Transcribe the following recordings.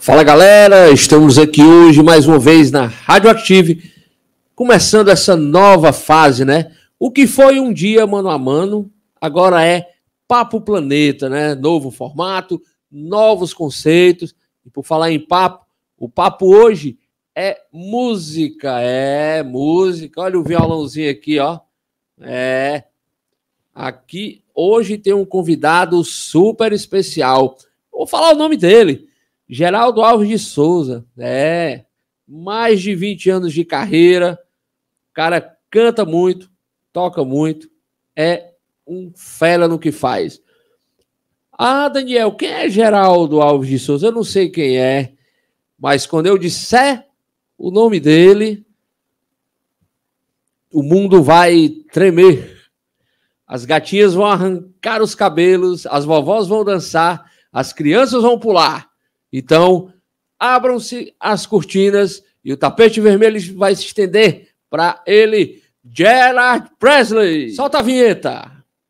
Fala galera, estamos aqui hoje mais uma vez na Rádio Active, começando essa nova fase, né? O que foi um dia mano a mano, agora é Papo Planeta, né? Novo formato, novos conceitos. E por falar em papo, o papo hoje é música, Olha o violãozinho aqui, ó. Aqui hoje tem um convidado super especial. Vou falar o nome dele. Geraldo Alves de Souza, mais de 20 anos de carreira, o cara canta muito, toca muito, é um fera no que faz. Ah, Daniel, quem é Geraldo Alves de Souza? Eu não sei quem é, mas quando eu disser o nome dele, o mundo vai tremer. As gatinhas vão arrancar os cabelos, as vovós vão dançar, as crianças vão pular. Então, abram-se as cortinas e o tapete vermelho vai se estender para ele, Gerard Presley. Solta a vinheta.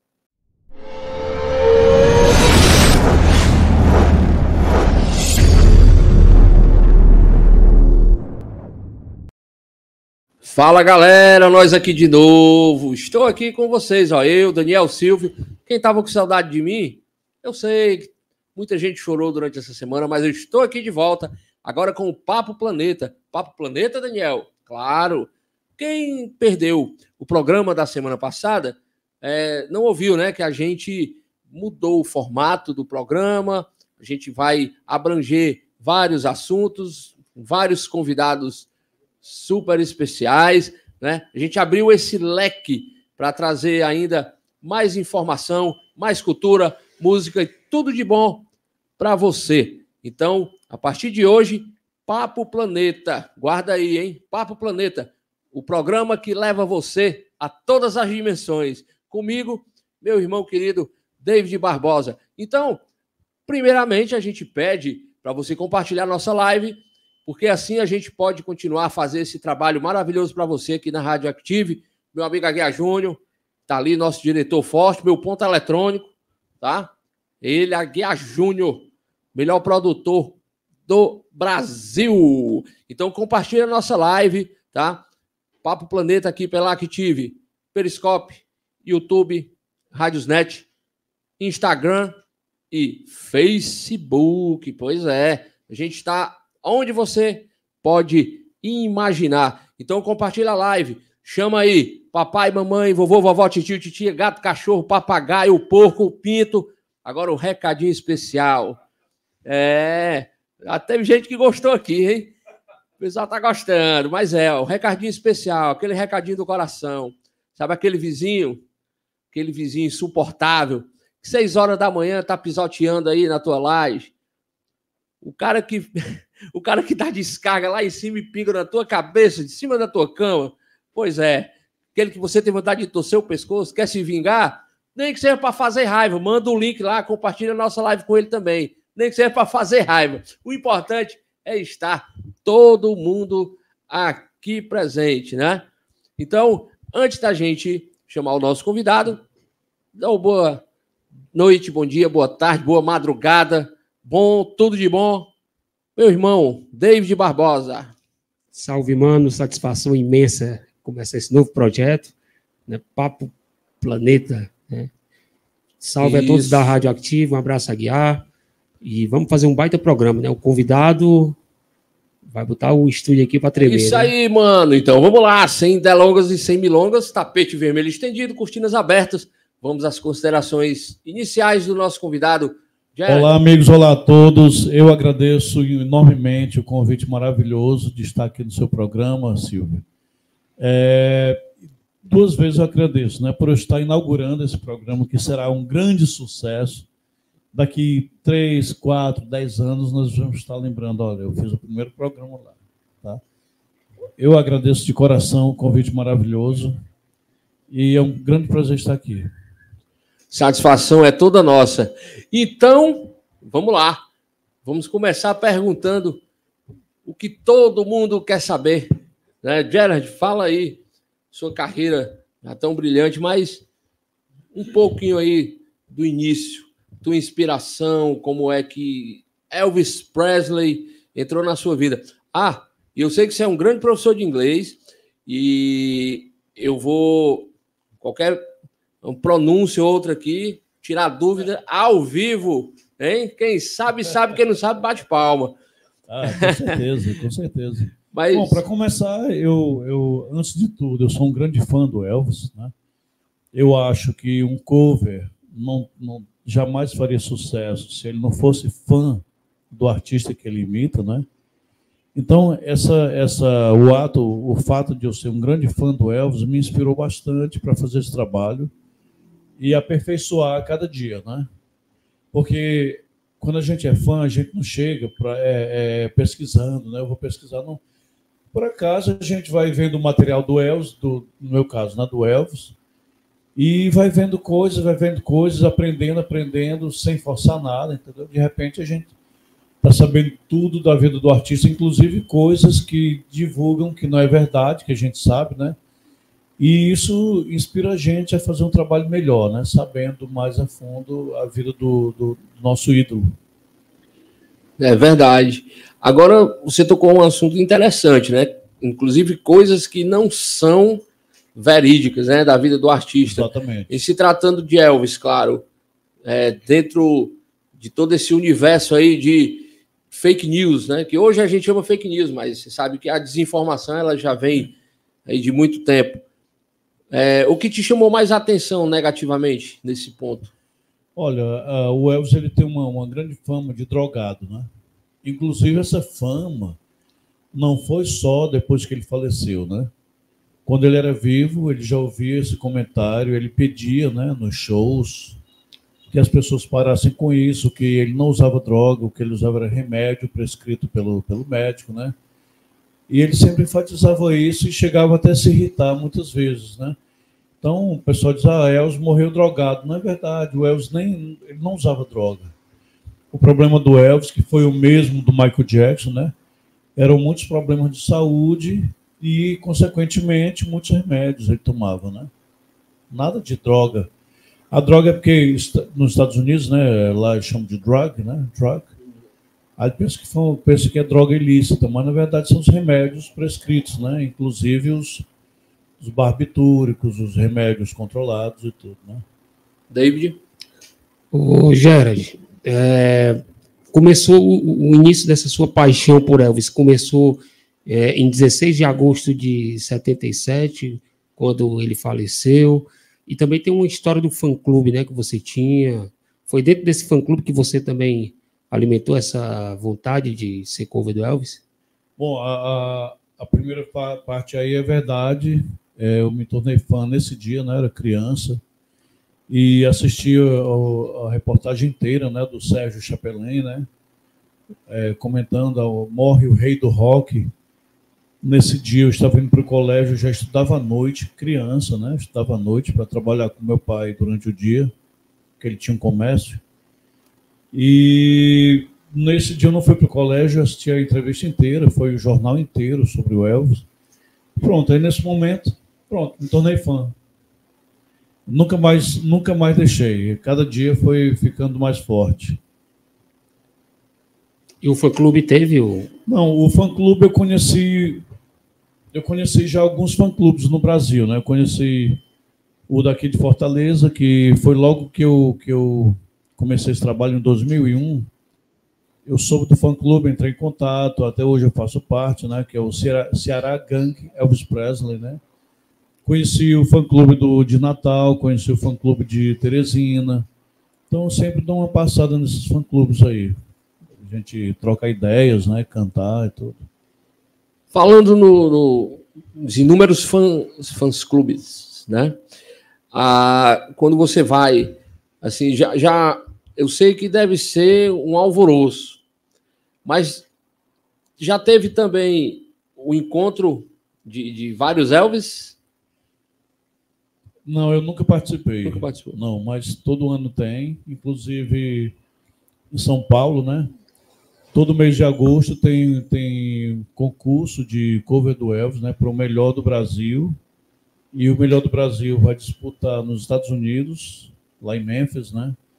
Fala, galera, nós aqui de novo. Estou aqui com vocês, ó, eu, Daniel Silvio. Quem estava com saudade de mim, eu sei que muita gente chorou durante essa semana, mas eu estou aqui de volta, agora com o Papo Planeta. Papo Planeta, Daniel? Claro. Quem perdeu o programa da semana passada, não ouviu, né? Que a gente mudou o formato do programa, a gente vai abranger vários assuntos, vários convidados super especiais, né? A gente abriu esse leque para trazer ainda mais informação, mais cultura, música e tudo de bom para você. Então, a partir de hoje, Papo Planeta. Guarda aí, hein? Papo Planeta, o programa que leva você a todas as dimensões. Comigo, meu irmão querido David Barbosa. Então, primeiramente, a gente pede para você compartilhar nossa live, porque assim a gente pode continuar a fazer esse trabalho maravilhoso para você aqui na Rádio Active. Meu amigo Aguiar Júnior, tá ali, nosso diretor forte, meu ponto eletrônico, tá? Ele, Aguiar Júnior, melhor produtor do Brasil. Então compartilha a nossa live, tá? Papo Planeta aqui pela Active, Periscope, YouTube, Radiosnet, Instagram e Facebook. Pois é, a gente está onde você pode imaginar. Então compartilha a live, chama aí papai, mamãe, vovô, vovó, titio, titia, gato, cachorro, papagaio, porco, pinto. Agora o recadinho especial. Já teve gente que gostou aqui, hein? O pessoal tá gostando, mas o recadinho especial, aquele recadinho do coração. Sabe aquele vizinho insuportável, que 6 horas da manhã tá pisoteando aí na tua laje. O cara que dá descarga lá em cima e pinga na tua cabeça, de cima da tua cama. Pois é, aquele que você tem vontade de torcer o pescoço, quer se vingar, nem que seja para fazer raiva, manda um link lá, compartilha a nossa live com ele também. Nem que seja para fazer raiva. O importante é estar todo mundo aqui presente, né? Então, antes da gente chamar o nosso convidado, dá uma boa noite, bom dia, boa tarde, boa madrugada, tudo de bom. Meu irmão, David Barbosa. Salve, mano, satisfação imensa começar esse novo projeto, né? Papo Planeta, né? Salve a todos da Rádio Active, um abraço a Guiar. E vamos fazer um baita programa, né? O convidado vai botar o estúdio aqui para tremer. Isso aí, mano. Então vamos lá, sem delongas e sem milongas, tapete vermelho estendido, cortinas abertas. Vamos às considerações iniciais do nosso convidado. Olá, amigos, olá a todos. Eu agradeço enormemente o convite maravilhoso de estar aqui no seu programa, Silvio. 2 vezes eu agradeço, né, por eu estar inaugurando esse programa, que será um grande sucesso. Daqui 3, 4, 10 anos, nós vamos estar lembrando, olha, eu fiz o primeiro programa lá. Tá? Eu agradeço de coração o convite maravilhoso e é um grande prazer estar aqui. Satisfação é toda nossa. Então, vamos lá. Vamos começar perguntando o que todo mundo quer saber. Né? Gerard, fala aí, sua carreira já tão brilhante, mas um pouquinho aí do início, tua inspiração, como é que Elvis Presley entrou na sua vida. Ah, e eu sei que você é um grande professor de inglês e eu vou, qualquer pronúncia ou outra aqui, tirar dúvida ao vivo, hein? Quem sabe, sabe, quem não sabe, bate palma. Ah, com certeza, com certeza. Mas... Bom, para começar, eu, antes de tudo, eu sou um grande fã do Elvis, né? Eu acho que um cover jamais faria sucesso se ele não fosse fã do artista que ele imita, né? Então, o fato de eu ser um grande fã do Elvis me inspirou bastante para fazer esse trabalho e aperfeiçoar a cada dia, né? Porque quando a gente é fã, a gente não chega pesquisando, né? Eu vou pesquisar, não. Por acaso, a gente vai vendo o material do Elvis, no meu caso, né, do Elvis, e vai vendo coisas, aprendendo, sem forçar nada, entendeu? De repente, a gente está sabendo tudo da vida do artista, inclusive coisas que divulgam que não é verdade, que a gente sabe, né? E isso inspira a gente a fazer um trabalho melhor, né? Sabendo mais a fundo a vida do nosso ídolo. É verdade. Agora, você tocou um assunto interessante, né? Inclusive coisas que não são verídicas, né? Da vida do artista. Exatamente. E se tratando de Elvis, claro, dentro de todo esse universo aí de fake news, né? Que hoje a gente chama fake news, mas você sabe que a desinformação ela já vem aí de muito tempo. O que te chamou mais atenção negativamente nesse ponto? Olha, o Elvis ele tem uma grande fama de drogado, né? Inclusive essa fama não foi só depois que ele faleceu, né? Quando ele era vivo, ele já ouvia esse comentário, ele pedia, né, nos shows, que as pessoas parassem com isso, que ele não usava droga, o que ele usava era remédio prescrito pelo médico, né? E ele sempre enfatizava isso e chegava até a se irritar muitas vezes, né? Então, o pessoal diz, Elvis morreu drogado. Não é verdade, o Elvis ele não usava droga. O problema do Elvis, que foi o mesmo do Michael Jackson, né? Eram muitos problemas de saúde e, consequentemente, muitos remédios ele tomava, né? Nada de droga. A droga é porque nos Estados Unidos, né, lá eles chamam de drug, né? Drug. Aí pensa que é droga ilícita, mas na verdade são os remédios prescritos, né? Inclusive os barbitúricos, os remédios controlados e tudo, né? David? Ô, Gerard, começou o início dessa sua paixão por Elvis, começou em 16 de agosto de 77, quando ele faleceu, e também tem uma história do fã-clube, né, que você tinha. Foi dentro desse fã-clube que você também alimentou essa vontade de ser cover do Elvis? Bom, a primeira parte aí é verdade. Eu me tornei fã nesse dia, né? Era criança e assisti a reportagem inteira, né? Do Sérgio Chapelain, né? Comentando morre o rei do rock. Nesse dia eu estava indo para o colégio, já estudava à noite, criança, né? Estudava à noite para trabalhar com meu pai durante o dia, que ele tinha um comércio. E nesse dia eu não fui para o colégio, assisti a entrevista inteira, foi o jornal inteiro sobre o Elvis. Pronto, aí nesse momento, me tornei fã. Nunca mais deixei. Cada dia foi ficando mais forte. E o fã-clube teve Não, o fã-clube eu conheci já alguns fã-clubes no Brasil, né? Eu conheci o daqui de Fortaleza, que foi logo que eu comecei esse trabalho em 2001. Eu soube do fã-clube, entrei em contato, até hoje eu faço parte, né? Que é o Ceará Gang Elvis Presley, né? Conheci o fã-clube de Natal, conheci o fã-clube de Teresina. Então, eu sempre dou uma passada nesses fã-clubes aí. A gente troca ideias, né? Cantar e tudo. Falando nos inúmeros fãs-clubes, né? Quando você vai, assim, já eu sei que deve ser um alvoroço, mas já teve também o encontro de vários Elvis? Não, eu nunca participei. Nunca participou. Não, mas todo ano tem, inclusive em São Paulo, né? Todo mês de agosto tem concurso de cover do Elvis, né? Para o melhor do Brasil. E o melhor do Brasil vai disputar nos Estados Unidos, lá em Memphis, né?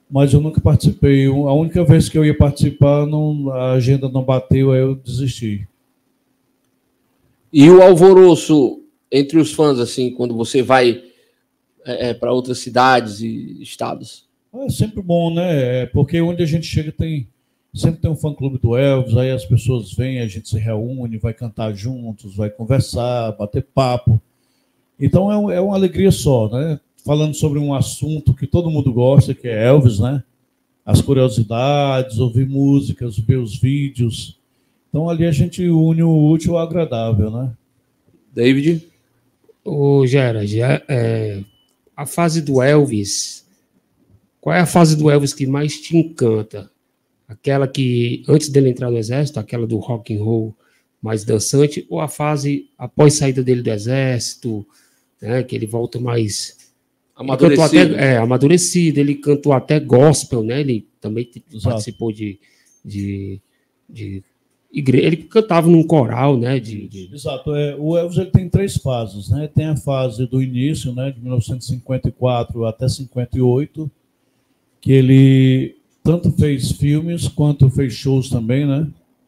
mas eu nunca participei. A única vez que eu ia participar, a agenda não bateu, aí eu desisti. E o alvoroço entre os fãs, assim, quando você vai para outras cidades e estados? É sempre bom, né? Porque onde a gente chega sempre tem um fã-clube do Elvis, aí as pessoas vêm, a gente se reúne, vai cantar juntos, vai conversar, bater papo. Então é uma alegria só, né? Falando sobre um assunto que todo mundo gosta, que é Elvis, né? As curiosidades, ouvir músicas, ver os vídeos. Então ali a gente une o útil ao agradável, né? David? Ô, Gerard, a fase do Elvis, qual é a fase do Elvis que mais te encanta? Aquela que, antes dele entrar no exército, aquela do rock and roll mais dançante, ou a fase após saída dele do exército, né, que ele volta mais... Amadurecido. Amadurecido, ele cantou até gospel, né? Ele também participou de igreja, ele cantava num coral, né? Exato. O Elvis ele tem 3 fases, né? Tem a fase do início, né? De 1954 até 58, que ele tanto fez filmes quanto fez shows também, né?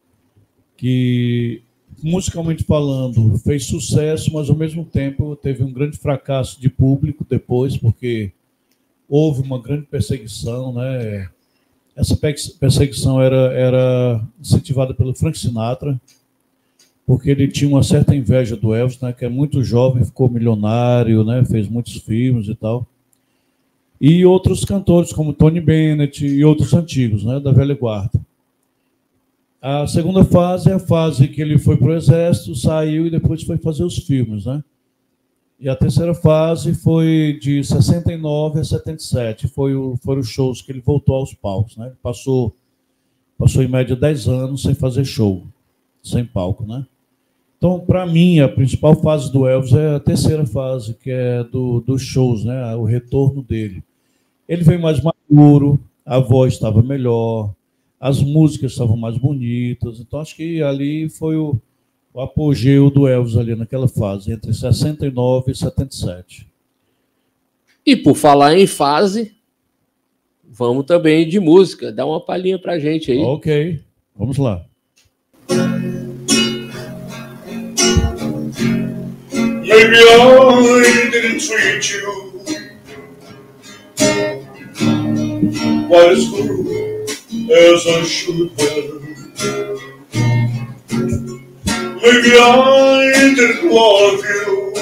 Que, musicalmente falando, fez sucesso, mas ao mesmo tempo teve um grande fracasso de público depois, porque houve uma grande perseguição, né? Essa perseguição era incentivada pelo Frank Sinatra, porque ele tinha uma certa inveja do Elvis, né? Que é muito jovem, ficou milionário, né? Fez muitos filmes e tal. E outros cantores, como Tony Bennett e outros antigos, né? Da velha guarda. A segunda fase é a fase que ele foi para o exército, saiu e depois foi fazer os filmes, né? E a terceira fase foi de 69 a 77, foram os shows que ele voltou aos palcos, né? Ele passou em média 10 anos sem fazer show, sem palco, né? Então, para mim, a principal fase do Elvis é a terceira fase, que é dos shows, né? O retorno dele. Ele veio mais maduro, a voz estava melhor, as músicas estavam mais bonitas. Então, acho que ali foi o apogeu do Elvis ali naquela fase, entre 69 e 77. E por falar em fase, vamos também de música. Dá uma palhinha pra gente aí. Ok, vamos lá. Maybe I didn't treat you quite as good as I should have. Maybe I didn't love you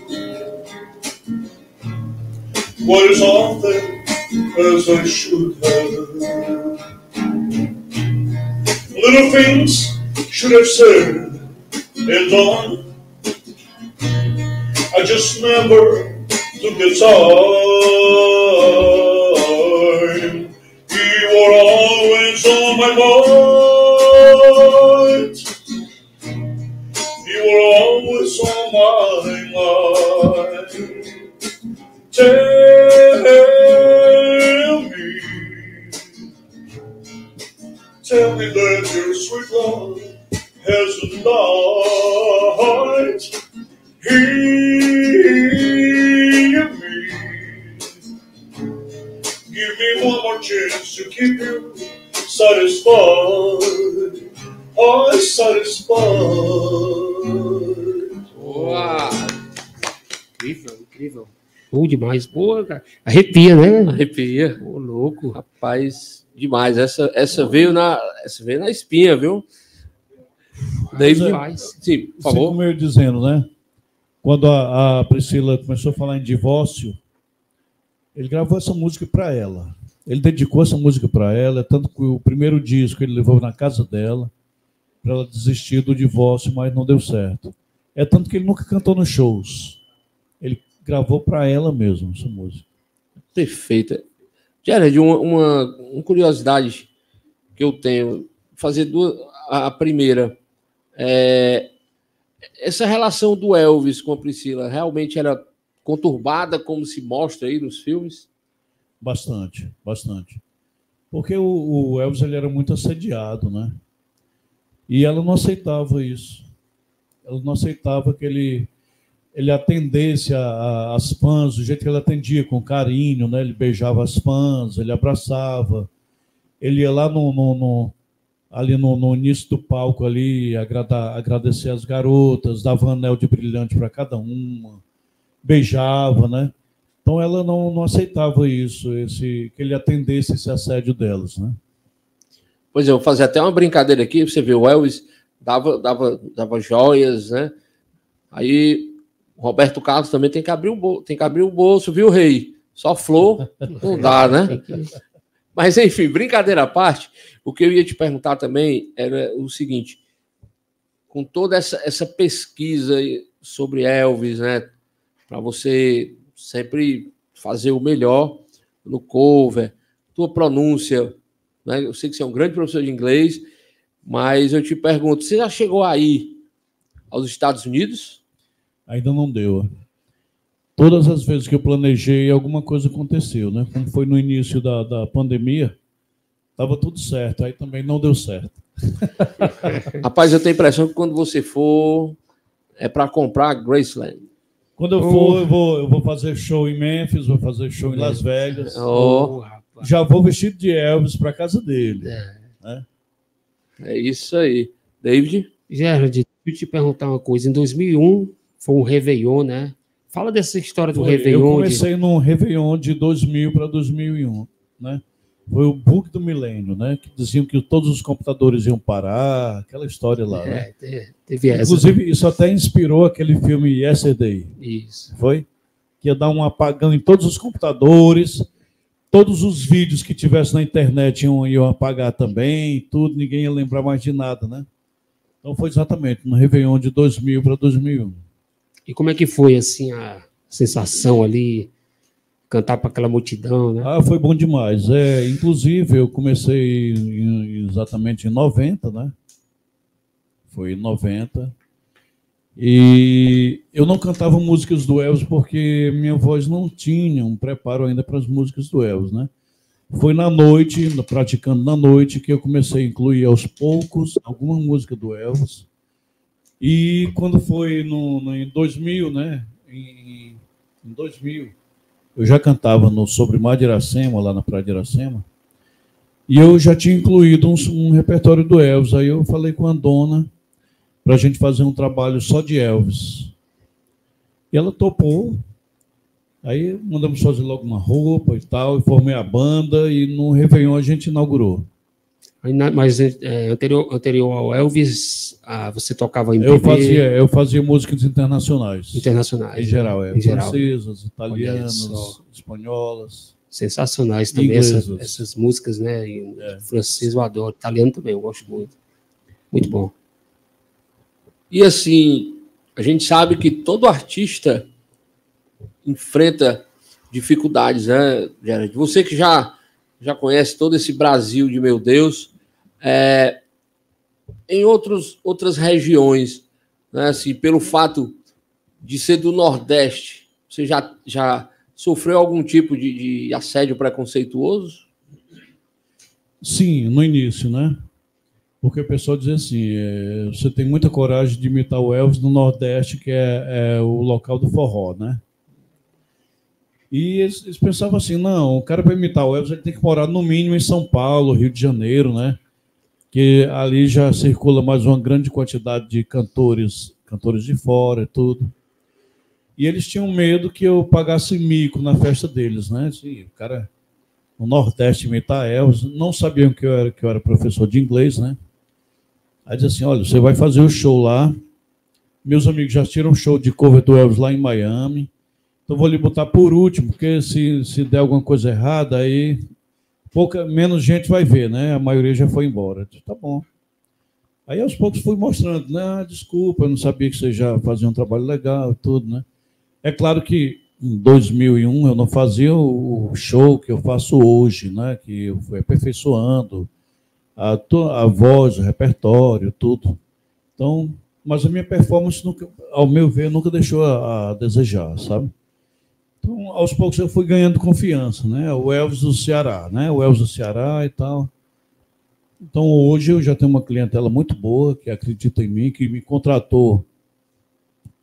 quite as often as I should have. Little things should have said and done, I just never took the time. You were always on my mind. You were always on my mind. Tell me that your sweet love hasn't died. Hear me. Give me one more chance to keep you satisfied. Oh, satisfied. Boa! Incrível. Bom demais. Boa, cara. Arrepia, né? Arrepia. Ô, louco. Rapaz, demais. Essa veio na espinha, viu? David, sim, por favor. Como eu ia dizendo, né? Quando a Priscila começou a falar em divórcio, ele gravou essa música para ela. Ele dedicou essa música para ela, tanto que o primeiro disco ele levou na casa dela, para ela desistir do divórcio, mas não deu certo. É tanto que ele nunca cantou nos shows. Ele gravou para ela mesmo essa música. Perfeita. Gerard, uma curiosidade que eu tenho, fazer duas. A primeira, essa relação do Elvis com a Priscila realmente era conturbada, como se mostra aí nos filmes? Bastante, bastante. Porque o Elvis ele era muito assediado, né? E ela não aceitava isso. Ela não aceitava que ele ele atendesse as fãs, do jeito que ele atendia, com carinho, né? Ele beijava as fãs, ele abraçava, ele ia lá ali no início do palco ali, agradecer as garotas, dava um anel de brilhante para cada uma, beijava, né? Então ela não aceitava isso, que ele atendesse esse assédio delas, né? Pois é, eu vou fazer até uma brincadeira aqui, você vê, o Elvis dava joias, né? Aí o Roberto Carlos também tem que abrir o bolso, viu, rei? Só flor não dá, né? Mas, enfim, brincadeira à parte, o que eu ia te perguntar também era o seguinte, com toda essa pesquisa sobre Elvis, né, para você sempre fazer o melhor no cover, tua pronúncia, né, eu sei que você é um grande professor de inglês, mas eu te pergunto, você já chegou aí aos Estados Unidos? Ainda não deu. Todas as vezes que eu planejei, alguma coisa aconteceu, né? Como foi no início da pandemia, estava tudo certo, aí também não deu certo. Rapaz, eu tenho a impressão que quando você for, é para comprar Graceland. Quando eu for, eu vou fazer show em Memphis, vou fazer show em Las Vegas. Já vou vestido de Elvis para casa dele. Né? É isso aí. David? Gerard, deixa eu te perguntar uma coisa. Em 2001, foi um Réveillon, né? Fala dessa história do Réveillon. Eu comecei num Réveillon de 2000 para 2001, né? Foi o bug do milênio, né? Que diziam que todos os computadores iam parar, aquela história lá, né? Teve essa. Inclusive, isso até inspirou aquele filme Yesterday. Isso. Foi? Que ia dar um apagão em todos os computadores, todos os vídeos que tivesse na internet iam apagar também, tudo, ninguém ia lembrar mais de nada, né? Então foi exatamente no Réveillon de 2000 para 2001. E como é que foi, assim, a sensação ali, cantar para aquela multidão, né? Foi bom demais. Inclusive, eu comecei exatamente em 90, né? Foi em 90. E eu não cantava músicas do Elvis porque minha voz não tinha um preparo ainda para as músicas do Elvis, né? Foi na noite, praticando na noite, que eu comecei a incluir aos poucos alguma música do Elvis. E quando foi em 2000, né? Em 2000, eu já cantava no Sobre Mar de Iracema, lá na Praia de Iracema, e eu já tinha incluído um repertório do Elvis. Aí eu falei com a dona para a gente fazer um trabalho só de Elvis. E ela topou. Aí mandamos fazer logo uma roupa e tal, e formei a banda, e no Réveillon a gente inaugurou. Mas anterior ao Elvis, você tocava em MPB? Eu fazia músicas internacionais. Internacionais. Em geral, francesas, italianas, espanholas. Sensacionais também essas músicas, né? Em francês eu adoro, italiano também eu gosto muito. Muito bom. E assim, a gente sabe que todo artista enfrenta dificuldades, né, Gerard? Você que já conhece todo esse Brasil de meu Deus, em outras regiões, né, assim, pelo fato de ser do Nordeste, você já sofreu algum tipo de assédio preconceituoso? Sim, no início, né? Porque o pessoal diz assim, você tem muita coragem de imitar o Elvis no Nordeste, que é o local do forró, né? E eles pensavam assim, não, o cara para imitar o Elvis ele tem que morar no mínimo em São Paulo, Rio de Janeiro, né? Que ali já circula mais uma grande quantidade de cantores de fora e tudo. E eles tinham medo que eu pagasse mico na festa deles, né? Assim, o cara no Nordeste imitar Elvis, não sabiam que eu era professor de inglês, né? Aí diz assim, olha, você vai fazer o show lá, meus amigos já tiram um show de cover do Elvis lá em Miami, então vou lhe botar por último, porque se der alguma coisa errada, aí menos gente vai ver, né? A maioria já foi embora. Eu disse, tá bom. Aí aos poucos fui mostrando, né? Desculpa, eu não sabia que você já fazia um trabalho legal e tudo, né? É claro que em 2001 eu não fazia o show que eu faço hoje, né? Que eu fui aperfeiçoando a voz, o repertório, tudo. Então, mas a minha performance, ao meu ver, nunca deixou a desejar, sabe? Então, aos poucos eu fui ganhando confiança, né? O Elvis do Ceará, né? O Elvis do Ceará e tal. Então, hoje eu já tenho uma clientela muito boa, que acredita em mim, que me contratou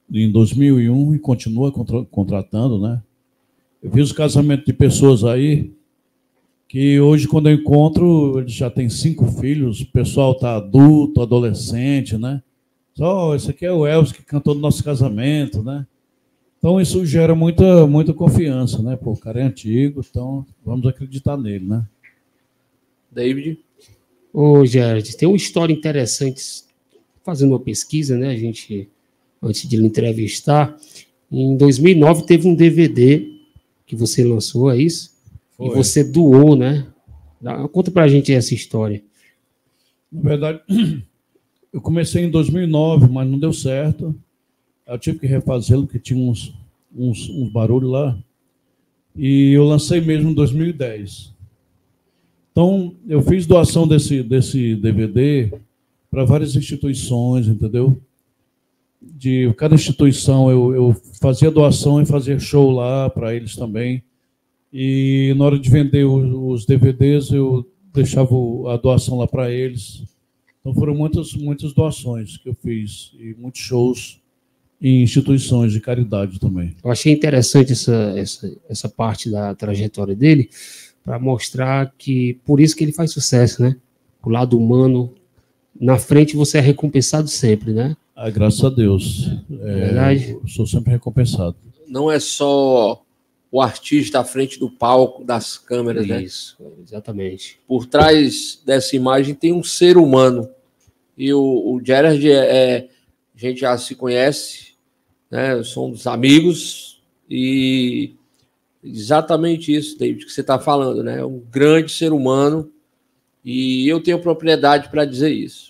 em 2001 e continua contratando, né? Eu fiz o casamento de pessoas aí que hoje, quando eu encontro, eles já têm 5 filhos, o pessoal está adulto, adolescente, né? Só, esse aqui é o Elvis que cantou no nosso casamento, né? Então, isso gera muita confiança, né? Pô, o cara é antigo, então vamos acreditar nele, né? David? Ô, Gerard, tem uma história interessante, fazendo uma pesquisa, né? A gente, antes de lhe entrevistar, em 2009 teve um DVD que você lançou, é isso? Foi. E você doou, né? Conta pra gente essa história. Na verdade, eu comecei em 2009, mas não deu certo. Eu tive que refazê-lo, porque tinha uns barulhos lá. E eu lancei mesmo em 2010. Então, eu fiz doação desse DVD para várias instituições, entendeu? De cada instituição eu fazia doação e fazia show lá para eles também. E na hora de vender os DVDs, eu deixava a doação lá para eles. Então foram muitas doações que eu fiz e muitos shows em instituições de caridade também. Eu achei interessante essa parte da trajetória dele, para mostrar que por isso que ele faz sucesso, né? O lado humano, na frente você é recompensado sempre, né? Ah, graças a Deus. Verdade. Eu sou sempre recompensado. Não é só o artista à frente do palco, das câmeras, né? Isso, exatamente. Por trás dessa imagem tem um ser humano. E o Gerard, a gente já se conhece, né? Somos amigos e exatamente isso, David, que você está falando, né? Um grande ser humano e eu tenho propriedade para dizer isso.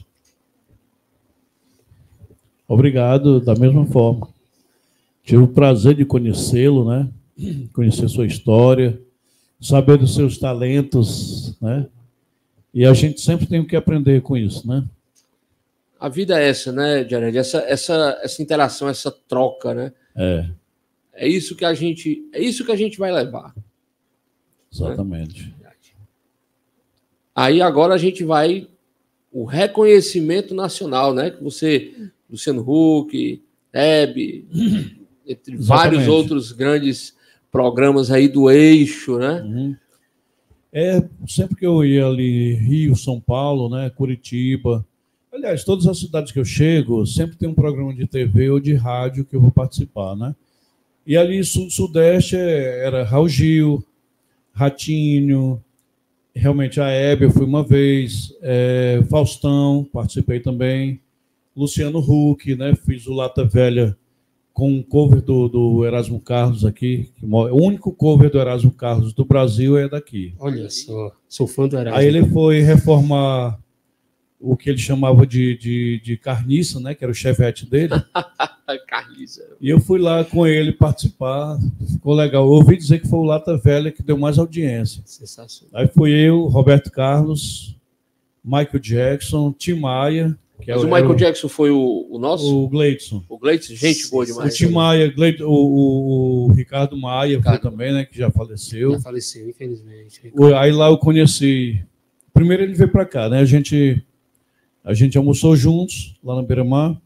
Obrigado, da mesma forma. Tive o prazer de conhecê-lo, né? Conhecer sua história, saber dos seus talentos, né? E a gente sempre tem que aprender com isso, né? A vida é essa, né, Gerard? Essa interação, essa troca, né? É isso que a gente vai levar. Exatamente. Né? Aí agora a gente vai o reconhecimento nacional, né? Que você, Luciano Huck, Hebe, entre vários outros grandes programas aí do eixo, né? Uhum. Sempre que eu ia ali, Rio, São Paulo, né? Curitiba. Aliás, todas as cidades que eu chego, sempre tem um programa de TV ou de rádio que eu vou participar, né? E ali, Sudeste, era Raul Gil, Ratinho, realmente a Hebe, eu fui uma vez, Faustão, participei também, Luciano Huck, né? Fiz o Lata Velha com um cover do Erasmo Carlos aqui. O único cover do Erasmo Carlos do Brasil é daqui. Olha só, sou fã do Erasmo. Aí ele foi reformar o que ele chamava de carniça, né? Que era o chevette dele. Carniça. E eu fui lá com ele participar, ficou legal. Eu ouvi dizer que foi o Lata Velha que deu mais audiência. Sensacional. Aí fui eu, Roberto Carlos, Michael Jackson, Tim Maia. Mas o Michael Jackson foi o nosso? O Gleidson. O Gleidson, gente boa demais. O Tim Maia, o Ricardo Maia foi também, né? Que já faleceu. Já faleceu, infelizmente. Aí lá eu conheci. Primeiro ele veio para cá, né? A gente almoçou juntos lá na Beira-Mar.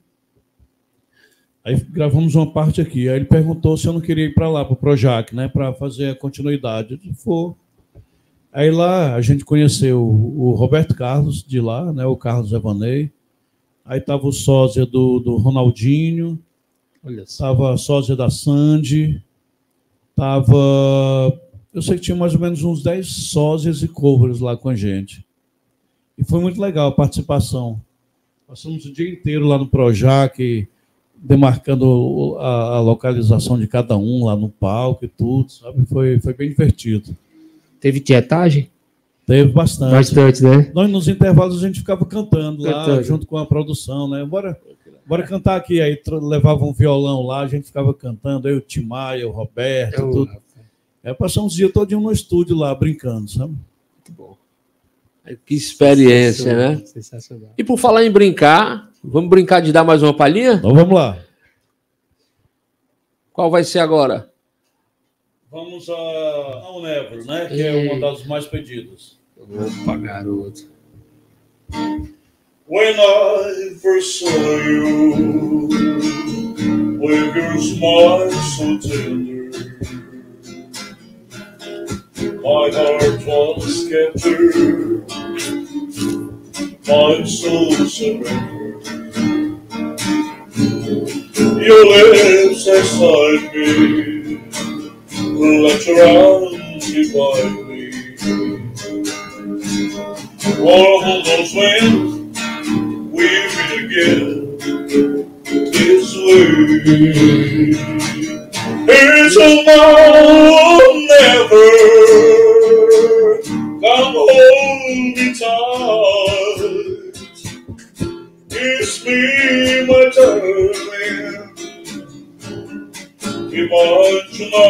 Aí gravamos uma parte aqui. Aí ele perguntou se eu não queria ir para lá, para o Projac, né? Para fazer a continuidade. Eu disse, for. Aí lá a gente conheceu o Roberto Carlos de lá, né? O Carlos Evanei. Aí estava o sósia do Ronaldinho, estava a sósia da Sandy, eu sei que tinha mais ou menos uns 10 sósias e covers lá com a gente. E foi muito legal a participação. Passamos o dia inteiro lá no Projac, demarcando a localização de cada um lá no palco e tudo, sabe? Foi bem divertido. Teve tietagem? Teve bastante. Bastante, né? Nós, nos intervalos, a gente ficava cantando lá, junto com a produção, né? Bora cantar aqui. Aí levava um violão lá, a gente ficava cantando, eu, o Tim Maia, o Roberto, tudo. Aí passamos o dia todinho no estúdio lá, brincando, sabe? Muito bom. Que experiência, né? Sensacional. E por falar em brincar, vamos brincar de dar mais uma palhinha? Então vamos lá. Qual vai ser agora? Vamos a Now Never, né? Que é uma das mais pedidas. Opa, garoto. When I first saw you, when smile so tender. My heart was scattered, my soul surrendered. Your lips beside me, let your arms divide me. All those when we meet again this way. Here's a now or never, come hold me tight. Kiss me, my darling, keep on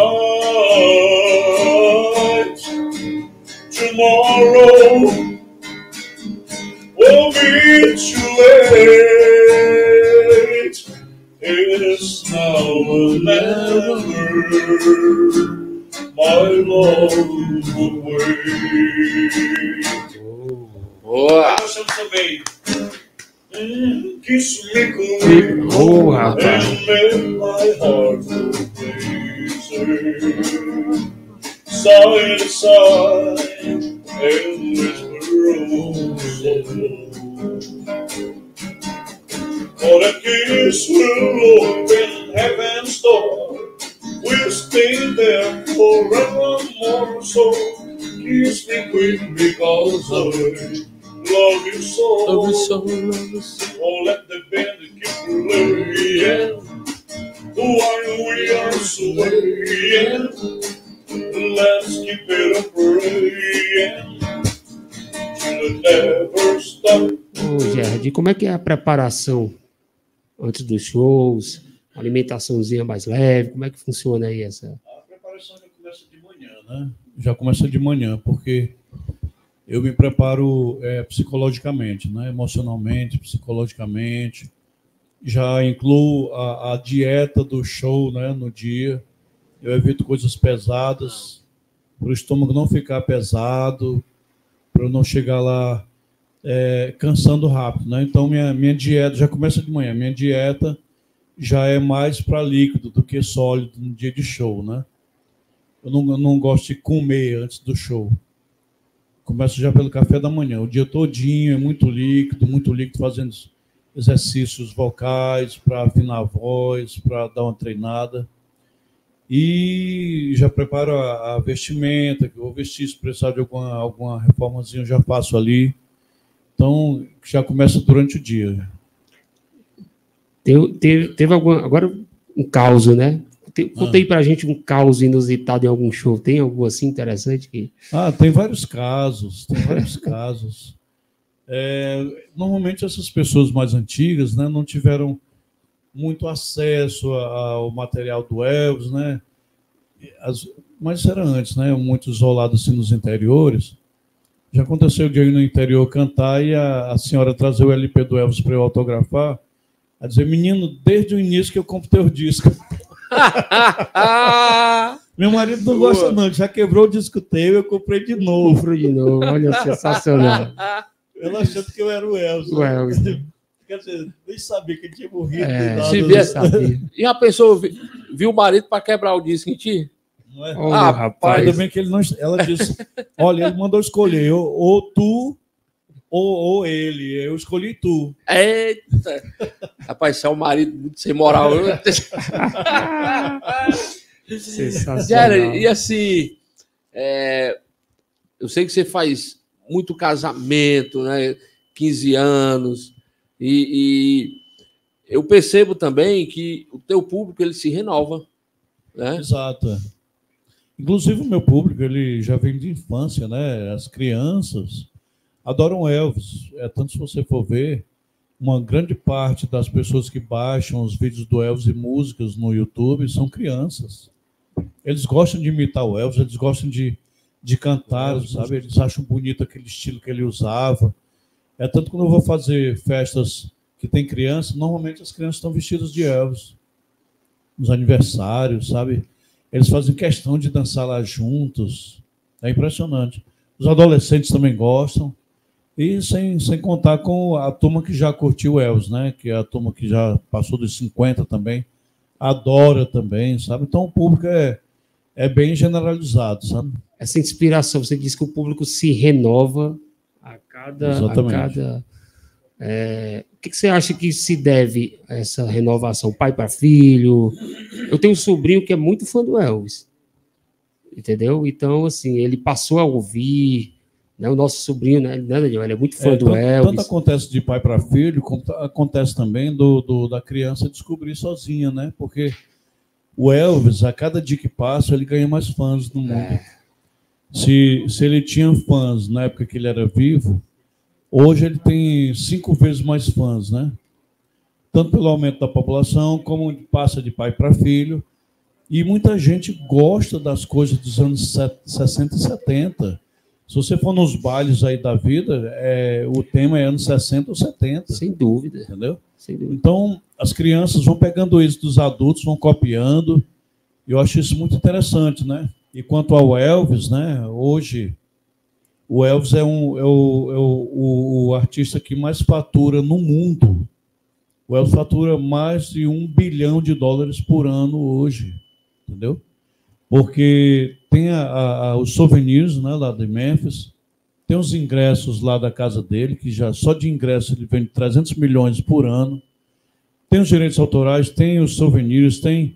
tonight. Tomorrow will be too late. It's now or never, my love would wait. Boa! Kiss me cool, Oh, rapaz. and make my heart go crazy. Side to side, and whisper for a kiss will open heaven's door. We'll stay there forevermore. So kiss me quick because I love you so. Love you so, love you so. Oh, let the band keep playing. While we are swaying, let's keep it a praying. Should never stop. Ô, Gerd, como é que é a preparação antes dos shows? Alimentaçãozinha mais leve? Como é que funciona aí essa? A preparação já começa de manhã, né? Já começa de manhã, porque eu me preparo psicologicamente, né? Emocionalmente, psicologicamente. Já incluo a dieta do show, né? No dia. Eu evito coisas pesadas, para o estômago não ficar pesado, para eu não chegar lá cansando rápido, né? Então, minha dieta já começa de manhã. Minha dieta já é mais para líquido do que sólido no dia de show, né? Eu não gosto de comer antes do show. Começo já pelo café da manhã. O dia todinho é muito líquido fazendo exercícios vocais para afinar a voz, para dar uma treinada. E já preparo a vestimenta, que eu vou vestir, se precisar de alguma reformazinha, eu já faço ali. Então, já começa durante o dia. Teve alguma... Agora, um caos, né? Conta aí pra gente um caos inusitado em algum show. Tem algo assim interessante? Tem vários casos, normalmente essas pessoas mais antigas, né, não tiveram muito acesso ao material do Elvis, né? Mas era antes, né? Muito isolado assim nos interiores. Já aconteceu de eu ir no interior cantar e a senhora trazer o LP do Elvis para eu autografar, a dizer, menino, desde o início que eu compro teu disco. Meu marido não gosta não, já quebrou o disco teu, eu comprei de novo. Olha, sensacional. Ela achando que eu era o Elvis. O Elvis. Quer dizer, nem sabia que ele tinha morrido. Se viesse, e a pessoa viu o marido para quebrar o disco em ti? Não é? Rapaz. Ainda bem que ele não. Ela disse: olha, ele mandou escolher ou tu ou ele. Eu escolhi tu. Eita! Rapaz, você é um marido muito sem moral. Sensacional. E assim, eu sei que você faz muito casamento, né? 15 anos. E eu percebo também que o teu público ele se renova, né? Exato. Inclusive o meu público ele já vem de infância, né? As crianças adoram Elvis. Tanto se você for ver, uma grande parte das pessoas que baixam os vídeos do Elvis e músicas no YouTube são crianças. Eles gostam de imitar o Elvis, eles gostam de cantar, sabe? Eles acham bonito aquele estilo que ele usava. Tanto quando eu vou fazer festas que tem criança, normalmente as crianças estão vestidas de Elvis. Nos aniversários, sabe? Eles fazem questão de dançar lá juntos. É impressionante. Os adolescentes também gostam. E sem contar com a turma que já curtiu Elvis, né? Que é a turma que já passou dos 50 também. adora também, sabe? Então o público é bem generalizado, sabe? Essa inspiração, você diz que o público se renova a cada... Exatamente. O que você acha que se deve a essa renovação? Pai para filho? Eu tenho um sobrinho que é muito fã do Elvis, entendeu? Então, assim, ele passou a ouvir, né? O nosso sobrinho, né, Daniel? Ele é muito fã do Elvis. Tanto acontece de pai para filho, como acontece também da criança descobrir sozinha, né? Porque o Elvis, a cada dia que passa, ele ganha mais fãs no mundo. Se ele tinha fãs na época que ele era vivo, hoje ele tem 5 vezes mais fãs, né? Tanto pelo aumento da população, como passa de pai para filho. E muita gente gosta das coisas dos anos 60 e 70. Se você for nos bailes aí da vida, o tema é anos 60 ou 70. Sem dúvida. Entendeu? Sem dúvida. Então, as crianças vão pegando isso dos adultos, vão copiando. Eu acho isso muito interessante, né? E quanto ao Elvis, né? Hoje, o Elvis é o artista que mais fatura no mundo. O Elvis fatura mais de $1 bilhão por ano hoje, entendeu? Porque tem os souvenirs, né, lá de Memphis, tem os ingressos lá da casa dele, que já só de ingresso ele vende 300 milhões por ano. Tem os direitos autorais, tem os souvenirs, tem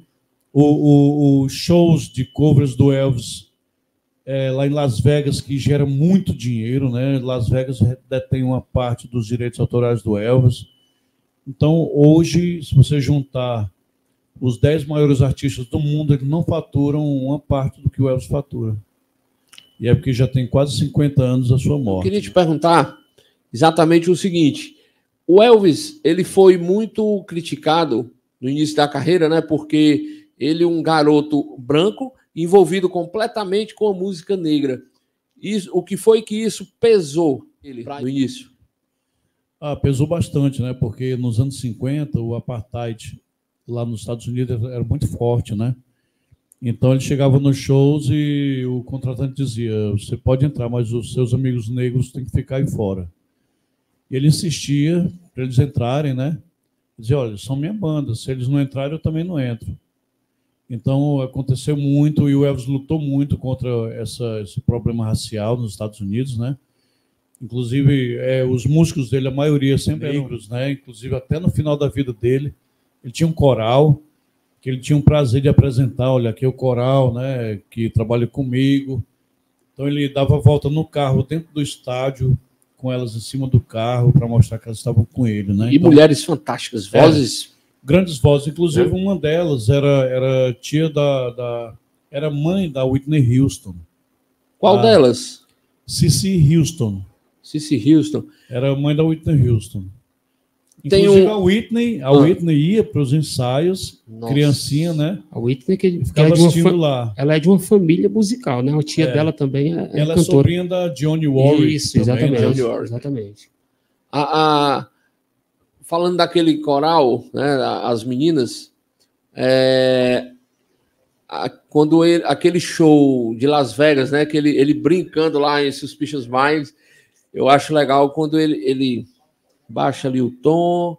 os shows de covers do Elvis lá em Las Vegas, que gera muito dinheiro, né? Las Vegas detém uma parte dos direitos autorais do Elvis. Então, hoje, se você juntar os 10 maiores artistas do mundo, eles não faturam uma parte do que o Elvis fatura. E é porque já tem quase 50 anos a sua morte. Eu queria te perguntar exatamente o seguinte. O Elvis, ele foi muito criticado no início da carreira, né? Porque ele é um garoto branco envolvido completamente com a música negra. O que foi que isso pesou ele no início? Pesou bastante, né? Porque nos anos 50, o apartheid lá nos Estados Unidos era muito forte, né? Então ele chegava nos shows e o contratante dizia: você pode entrar, mas os seus amigos negros têm que ficar aí fora. E ele insistia para eles entrarem, né? Dizia: olha, são minha banda, se eles não entrarem, eu também não entro. Então aconteceu muito e o Elvis lutou muito contra esse problema racial nos Estados Unidos, né? Inclusive, os músicos dele, a maioria sempre eram negros, né? Inclusive, até no final da vida dele, ele tinha um coral que ele tinha um prazer de apresentar. Olha, aqui é o coral, né? Que trabalha comigo. Então, ele dava a volta no carro, dentro do estádio, com elas em cima do carro, para mostrar que elas estavam com ele, né? E então, mulheres fantásticas, vozes... Grandes vozes. Inclusive, uma delas era tia era mãe da Whitney Houston. Qual delas? Cissy Houston. Cissy Houston. Era mãe da Whitney Houston. Inclusive, a Whitney ia para os ensaios, criancinha, né? A Whitney que ficava assistindo lá. Ela é de uma família musical, né? A tia dela também é ela cantora. É sobrinha da Dionne Warwick. Isso, também, exatamente. Né? Exatamente. Falando daquele coral, né? As meninas, quando aquele show de Las Vegas, né? Que ele brincando lá em Suspicious Minds, eu acho legal quando ele baixa ali o tom,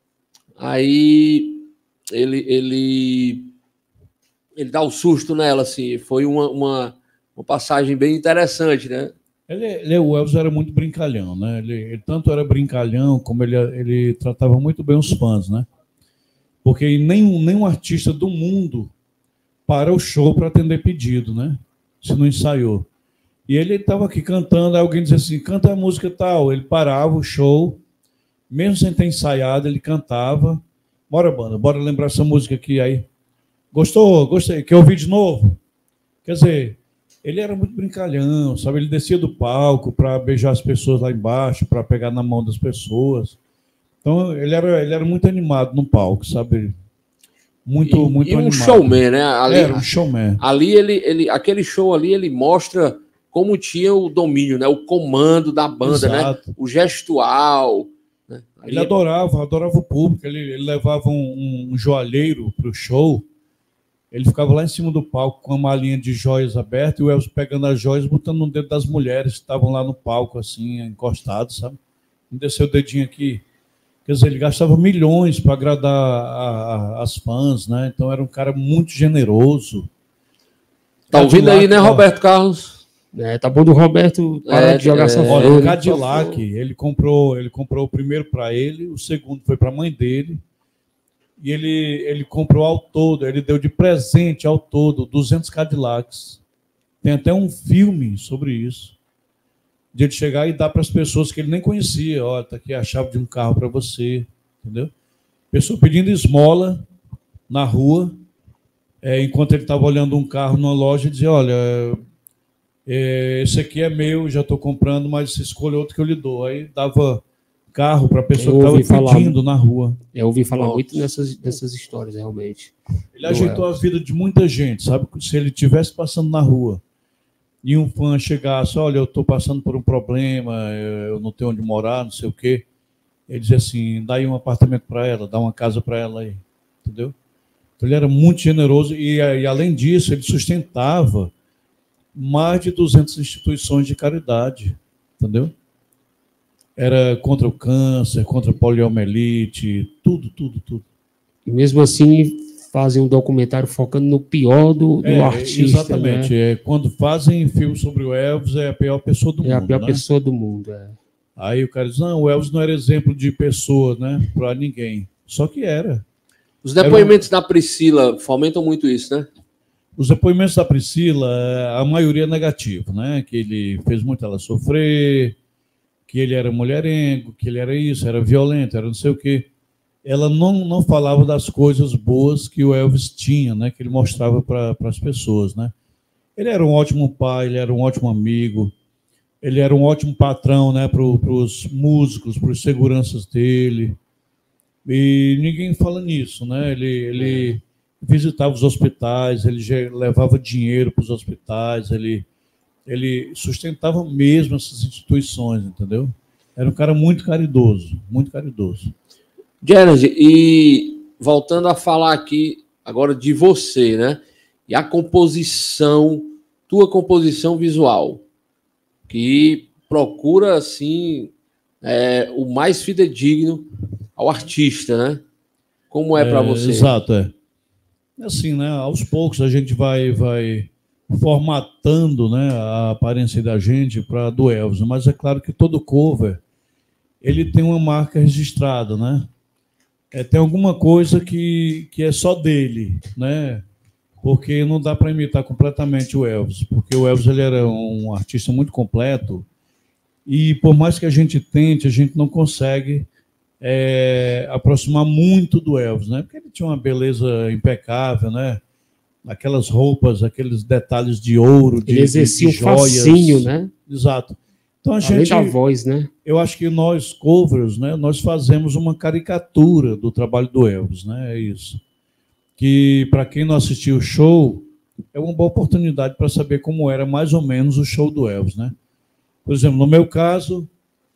aí ele dá o susto nela, assim. Foi uma passagem bem interessante, né? O Elvis era muito brincalhão, né? Ele tanto era brincalhão, como ele tratava muito bem os fãs, né? Porque nenhum artista do mundo para o show para atender pedido, né? Se não ensaiou. E ele estava aqui cantando, aí alguém dizia assim, canta a música tal. Ele parava o show, mesmo sem ter ensaiado, ele cantava. Bora, banda, bora lembrar essa música aqui. Aí, gostou? Gostei. Quer ouvir de novo? Quer dizer, ele era muito brincalhão, sabe? Ele descia do palco para beijar as pessoas lá embaixo, para pegar na mão das pessoas. Então, ele era muito animado no palco, sabe? Muito animado. Um showman, né? Era um showman. Ali, aquele show ali, ele mostra como tinha o domínio, né? O comando da banda, Exato. Né? O gestual. Né? Ele adorava o público. Ele levava um joalheiro para o show. Ele ficava lá em cima do palco com a malinha de joias aberta e o Elvis pegando as joias, botando no dedo das mulheres que estavam lá no palco, assim, encostados, sabe? Me desceu o dedinho aqui. Quer dizer, ele gastava milhões para agradar as fãs, né? Então era um cara muito generoso. Tá ouvindo aí, né, Roberto Carlos? Tá bom do Roberto parar de jogar sanfona. Olha, o Cadillac, ele comprou o primeiro para ele, o segundo foi para a mãe dele, e ele comprou ao todo, ele deu de presente ao todo 200 Cadillacs. Tem até um filme sobre isso, de ele chegar e dar para as pessoas que ele nem conhecia. Olha, está aqui a chave de um carro para você, entendeu? Pessoa pedindo esmola na rua, enquanto ele estava olhando um carro numa loja, e dizia, olha, esse aqui é meu, já estou comprando, mas você escolhe outro que eu lhe dou. Aí dava carro para a pessoa que estava pedindo na rua. Eu ouvi falar muito dessas histórias, realmente. Ele ajeitou a vida de muita gente, sabe? Se ele estivesse passando na rua e um fã chegasse, olha, eu estou passando por um problema, eu não tenho onde morar, não sei o quê, ele dizia assim, dá aí um apartamento para ela, dá uma casa para ela aí, entendeu? Então, ele era muito generoso e além disso, ele sustentava mais de 200 instituições de caridade, entendeu? Era contra o câncer, contra a poliomielite, tudo. E mesmo assim, fazem um documentário focando no pior do artista. Exatamente. Né? Quando fazem filme sobre o Elvis, é a pior pessoa do mundo. É a pior pessoa do mundo. Aí o cara diz, não, o Elvis não era exemplo de pessoa, né, para ninguém. Só que era. Os depoimentos da Priscila fomentam muito isso, né? Os depoimentos da Priscila, a maioria é negativo, né? Que ele fez muito ela sofrer, que ele era mulherengo, que ele era isso, era violento, era não sei o quê. Ela não falava das coisas boas que o Elvis tinha, né? Que ele mostrava para as pessoas, né? Ele era um ótimo pai, ele era um ótimo amigo, ele era um ótimo patrão, né? Para os músicos, para os seguranças dele. E ninguém fala nisso, né? Ele visitava os hospitais, ele levava dinheiro para os hospitais, ele sustentava mesmo essas instituições, entendeu? Era um cara muito caridoso, muito caridoso. Gerard, e voltando a falar aqui agora de você, né? E a composição, tua composição visual, que procura, assim, o mais fidedigno ao artista, né? Como é para você? Exato, assim, né? Aos poucos a gente vai formatando, né, a aparência da gente para do Elvis, mas é claro que todo cover ele tem uma marca registrada, né? Tem alguma coisa que é só dele, né? Porque não dá para imitar completamente o Elvis, porque o Elvis ele era um artista muito completo e por mais que a gente tente, a gente não consegue aproximar muito do Elvis, né? Porque ele tinha uma beleza impecável, né? Aquelas roupas, aqueles detalhes de ouro, ele exercia de joias. Fascínio, né? Exato. Então além da voz, né? Eu acho que nós covers, né? Nós fazemos uma caricatura do trabalho do Elvis, né? É isso. Que para quem não assistiu o show é uma boa oportunidade para saber como era mais ou menos o show do Elvis, né? Por exemplo, no meu caso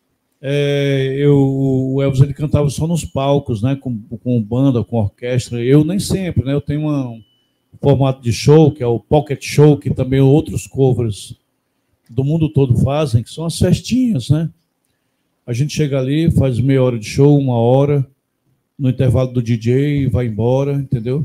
o Elvis ele cantava só nos palcos, né? Com banda, com orquestra. Eu nem sempre, né? Eu tenho um formato de show, que é o Pocket Show, que também outros covers do mundo todo fazem, que são as festinhas, né? A gente chega ali, faz meia hora de show, 1 hora, no intervalo do DJ, vai embora, entendeu?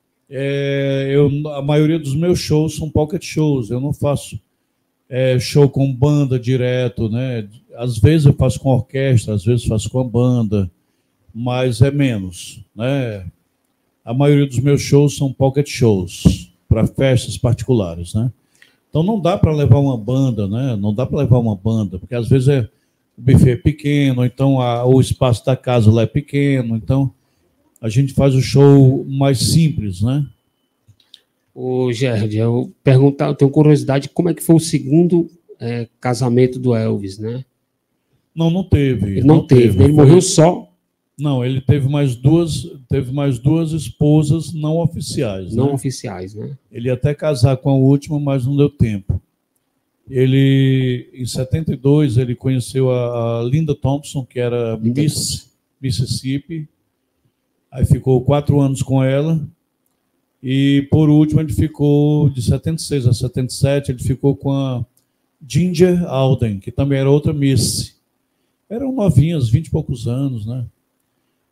A maioria dos meus shows são pocket shows, eu não faço show com banda direto, né? Às vezes eu faço com orquestra, às vezes faço com a banda, mas é menos, né? A maioria dos meus shows são pocket shows, para festas particulares, né? Então não dá para levar uma banda, né? Não dá para levar uma banda, porque às vezes o buffet é pequeno, então o espaço da casa lá é pequeno, então a gente faz o show mais simples, né? Ô, Gerard, eu tenho curiosidade, como é que foi o segundo casamento do Elvis, né? Não teve. Ele não teve. Ele morreu só. Não, ele teve mais duas esposas não oficiais. Não oficiais, né? Ele ia até casar com a última, mas não deu tempo. Ele, em 72, ele conheceu a Linda Thompson, que era Miss Mississippi. Aí ficou 4 anos com ela. E, por último, ele ficou, de 76 a 77, ele ficou com a Ginger Alden, que também era outra Miss. Eram novinhas, 20 e poucos anos, né?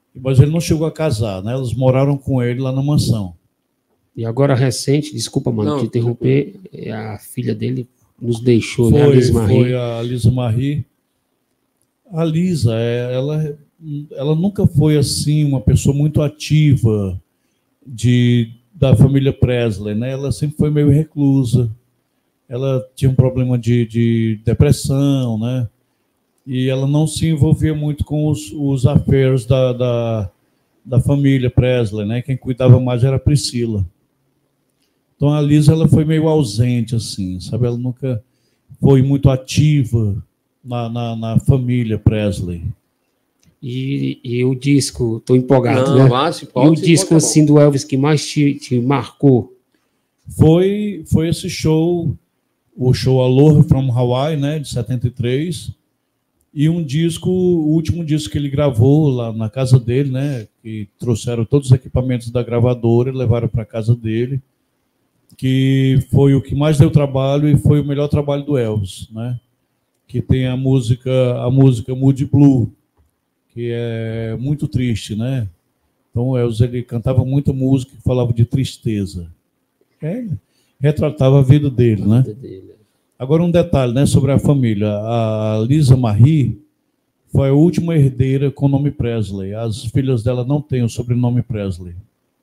mas ele não chegou a casar, né? Elas moraram com ele lá na mansão. E agora recente, desculpa, mano, Não, te interromper, a filha dele nos deixou, né? A Lisa Marie. Foi a Lisa Marie. A Lisa, ela nunca foi assim uma pessoa muito ativa da família Presley, né? Ela sempre foi meio reclusa. Ela tinha um problema de depressão, né? E ela não se envolvia muito com os affairs da família Presley, né? Quem cuidava mais era a Priscila. Então a Lisa, ela foi meio ausente, assim, sabe? Ela nunca foi muito ativa na família Presley. E o disco, tô empolgado, Não, né? vá, se E pode, o se disco, pode, assim, do Elvis que mais te marcou? Foi esse show, o show Aloha from Hawaii, né, de 73, e o último disco que ele gravou lá na casa dele, né, que trouxeram todos os equipamentos da gravadora e levaram para a casa dele, que foi o que mais deu trabalho e foi o melhor trabalho do Elvis, né, que tem a música Moody Blue, que é muito triste, né? Então o Elvis, ele cantava muita música que falava de tristeza. Retratava a vida dele, né? Agora um detalhe, né, sobre a família. A Lisa Marie foi a última herdeira com o nome Presley. As filhas dela não têm o sobrenome Presley.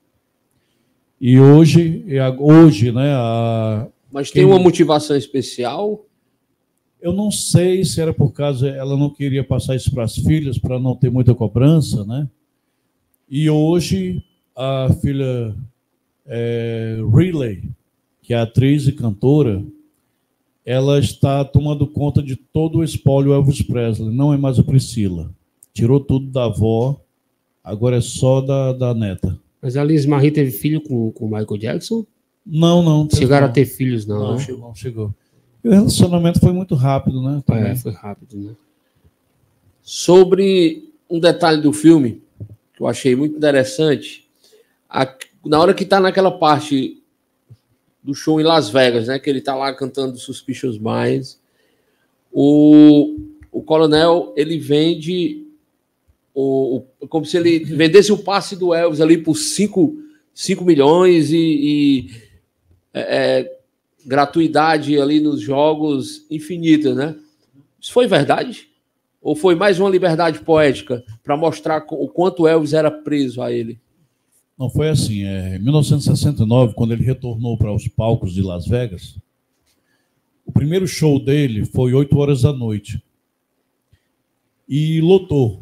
E hoje, né? Mas tem uma motivação especial? Eu não sei se era por causa ela não queria passar isso para as filhas, para não ter muita cobrança, né? E hoje a filha Riley, que é atriz e cantora, ela está tomando conta de todo o espólio Elvis Presley. Não é mais a Priscila. Tirou tudo da avó, agora é só da neta. Mas a Lisa Marie teve filho com o Michael Jackson? Não. Chegaram a ter filhos, não, né? Não chegou. E o relacionamento foi muito rápido, né? Foi rápido, né? Sobre um detalhe do filme, que eu achei muito interessante, na hora que está naquela parte do show em Las Vegas, né, que ele está lá cantando Suspicious Minds, o coronel, ele vende como se ele vendesse o passe do Elvis ali por 5 milhões e gratuidade ali nos jogos infinita, né? Isso foi verdade? Ou foi mais uma liberdade poética para mostrar o quanto Elvis era preso a ele? Não, foi assim. Em 1969, quando ele retornou para os palcos de Las Vegas, o primeiro show dele foi 8 horas da noite. E lotou,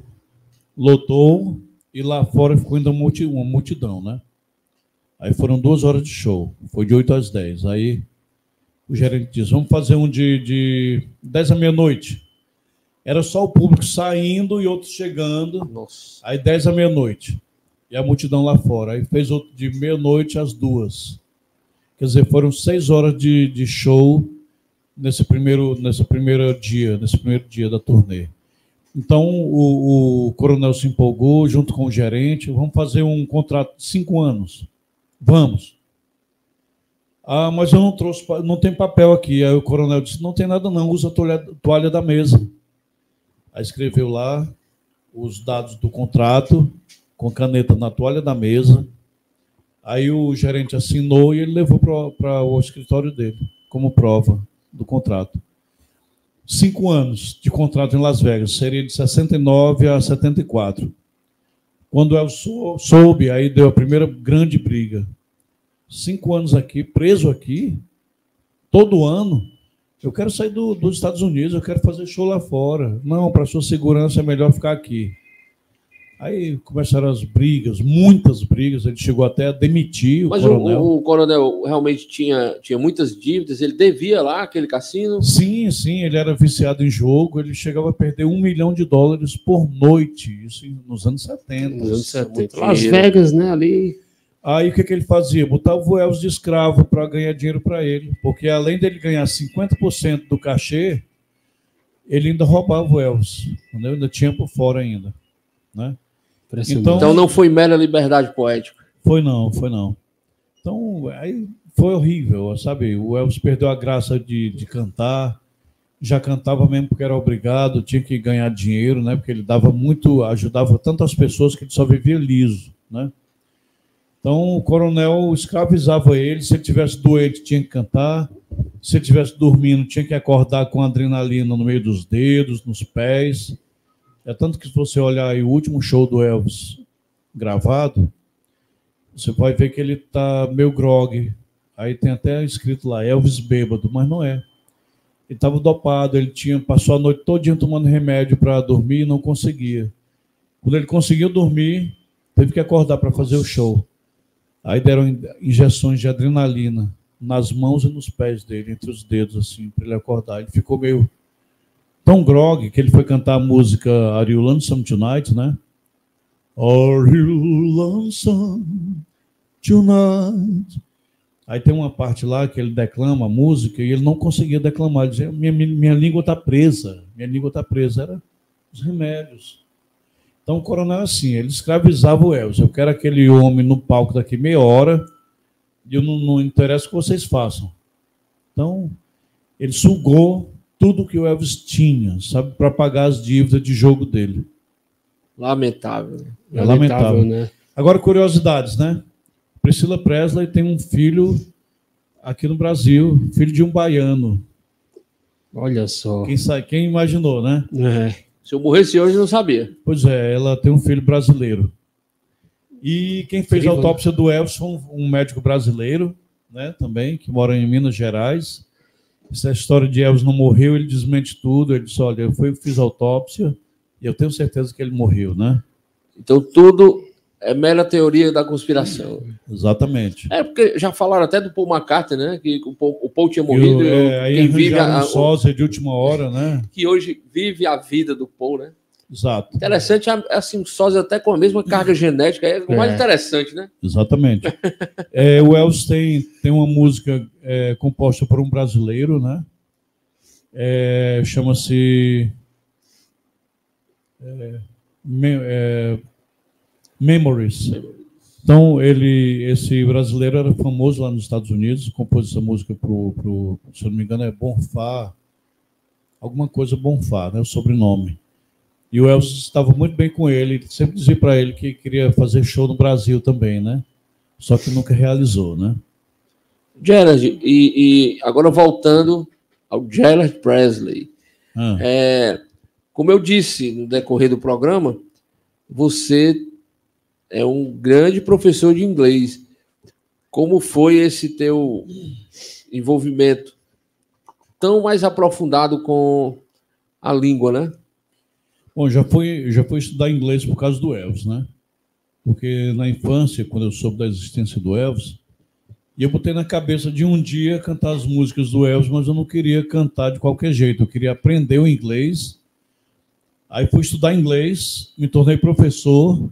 e lá fora ficou ainda uma multidão, né? Aí foram 2 horas de show, foi de 8 às 10. Aí o gerente disse, vamos fazer um de 10 à meia-noite. Era só o público saindo e outros chegando. Nossa. Aí 10 à meia-noite. E a multidão lá fora. Aí fez outro de meia-noite às 2. Quer dizer, foram 6 horas de show nesse primeiro dia da turnê. Então o coronel se empolgou junto com o gerente. Vamos fazer um contrato de 5 anos. Vamos. Ah, mas eu não trouxe, não tem papel aqui. Aí o coronel disse, não tem nada não, usa a toalha da mesa. Aí escreveu lá os dados do contrato, com caneta na toalha da mesa. Aí o gerente assinou e ele levou para o escritório dele, como prova do contrato. 5 anos de contrato em Las Vegas, seria de 69 a 74. Quando eu soube, aí deu a primeira grande briga. 5 anos aqui, preso aqui, todo ano. Eu quero sair dos Estados Unidos, eu quero fazer show lá fora. Não, para sua segurança é melhor ficar aqui. Aí começaram as brigas, muitas brigas, ele chegou até a demitir o coronel. Mas o coronel realmente tinha muitas dívidas, ele devia lá aquele cassino? Sim, ele era viciado em jogo, ele chegava a perder $1 milhão por noite, isso nos anos 70. Nos anos 70. Las Vegas, né, ali... Aí o que ele fazia? Botava o Elvis de escravo para ganhar dinheiro para ele. Porque além dele ganhar 50% do cachê, ele ainda roubava o Elvis. Entendeu? Ainda tinha por fora ainda. Né? Então não foi mera liberdade poética. Foi não. Então aí foi horrível, sabe? O Elvis perdeu a graça de cantar. já cantava mesmo porque era obrigado, tinha que ganhar dinheiro, né? Porque ele dava muito, ajudava tantas pessoas que ele só vivia liso, né? Então o coronel escravizava ele, se ele tivesse doente tinha que cantar, se ele estivesse dormindo tinha que acordar com adrenalina no meio dos dedos, nos pés. É tanto que se você olhar aí o último show do Elvis gravado, você vai ver que ele está meio grogue. Aí tem até escrito lá, Elvis bêbado, mas não é. Ele estava dopado, ele passou a noite todinha tomando remédio para dormir e não conseguia. Quando ele conseguiu dormir, teve que acordar para fazer o show. Aí deram injeções de adrenalina nas mãos e nos pés dele, entre os dedos, assim, para ele acordar. Ele ficou meio tão grogue que ele foi cantar a música Are You Lonesome Tonight, né? Are you lonesome tonight? Aí tem uma parte lá que ele declama a música e ele não conseguia declamar. Ele dizia, minha língua está presa. Minha língua está presa. Era os remédios. Então o coronel é assim, ele escravizava o Elvis. Eu quero aquele homem no palco daqui meia hora e eu não interessa o que vocês façam. Então ele sugou tudo que o Elvis tinha, sabe, para pagar as dívidas de jogo dele. Lamentável. É lamentável, né? Agora, curiosidades, né? Priscila Presley tem um filho aqui no Brasil, filho de um baiano. Olha só. Quem imaginou, né? Se eu morresse hoje, eu não sabia. Pois é, ela tem um filho brasileiro. E quem fez a autópsia do Elvis foi um médico brasileiro, né, também, que mora em Minas Gerais. Essa história de Elvis não morreu, ele desmente tudo. Ele disse, olha, eu fiz a autópsia e eu tenho certeza que ele morreu, né? Então tudo é mera teoria da conspiração. Exatamente. É, porque já falaram até do Paul McCartney, né? Que o Paul tinha morrido. Aí quem vive um sósia de última hora, né? Que hoje vive a vida do Paul, né? Exato. Interessante, assim, um sósia até com a mesma carga genética. É o mais interessante, né? Exatamente. O Elvis tem uma música composta por um brasileiro, né? Chama-se Memories. Então, esse brasileiro era famoso lá nos Estados Unidos, compôs essa música se eu não me engano, é Bonfá, alguma coisa Bonfá, né? O sobrenome. E o Elvis estava muito bem com ele, sempre dizia para ele que queria fazer show no Brasil também, né? Só que nunca realizou, né? Gerard, e agora voltando ao Gerard Presley. Como eu disse no decorrer do programa, você é um grande professor de inglês. Como foi esse teu envolvimento tão mais aprofundado com a língua, né? Bom, já fui estudar inglês por causa do Elvis, né? Porque na infância, quando eu soube da existência do Elvis, eu botei na cabeça de um dia cantar as músicas do Elvis, mas eu não queria cantar de qualquer jeito, eu queria aprender o inglês. Aí fui estudar inglês, me tornei professor,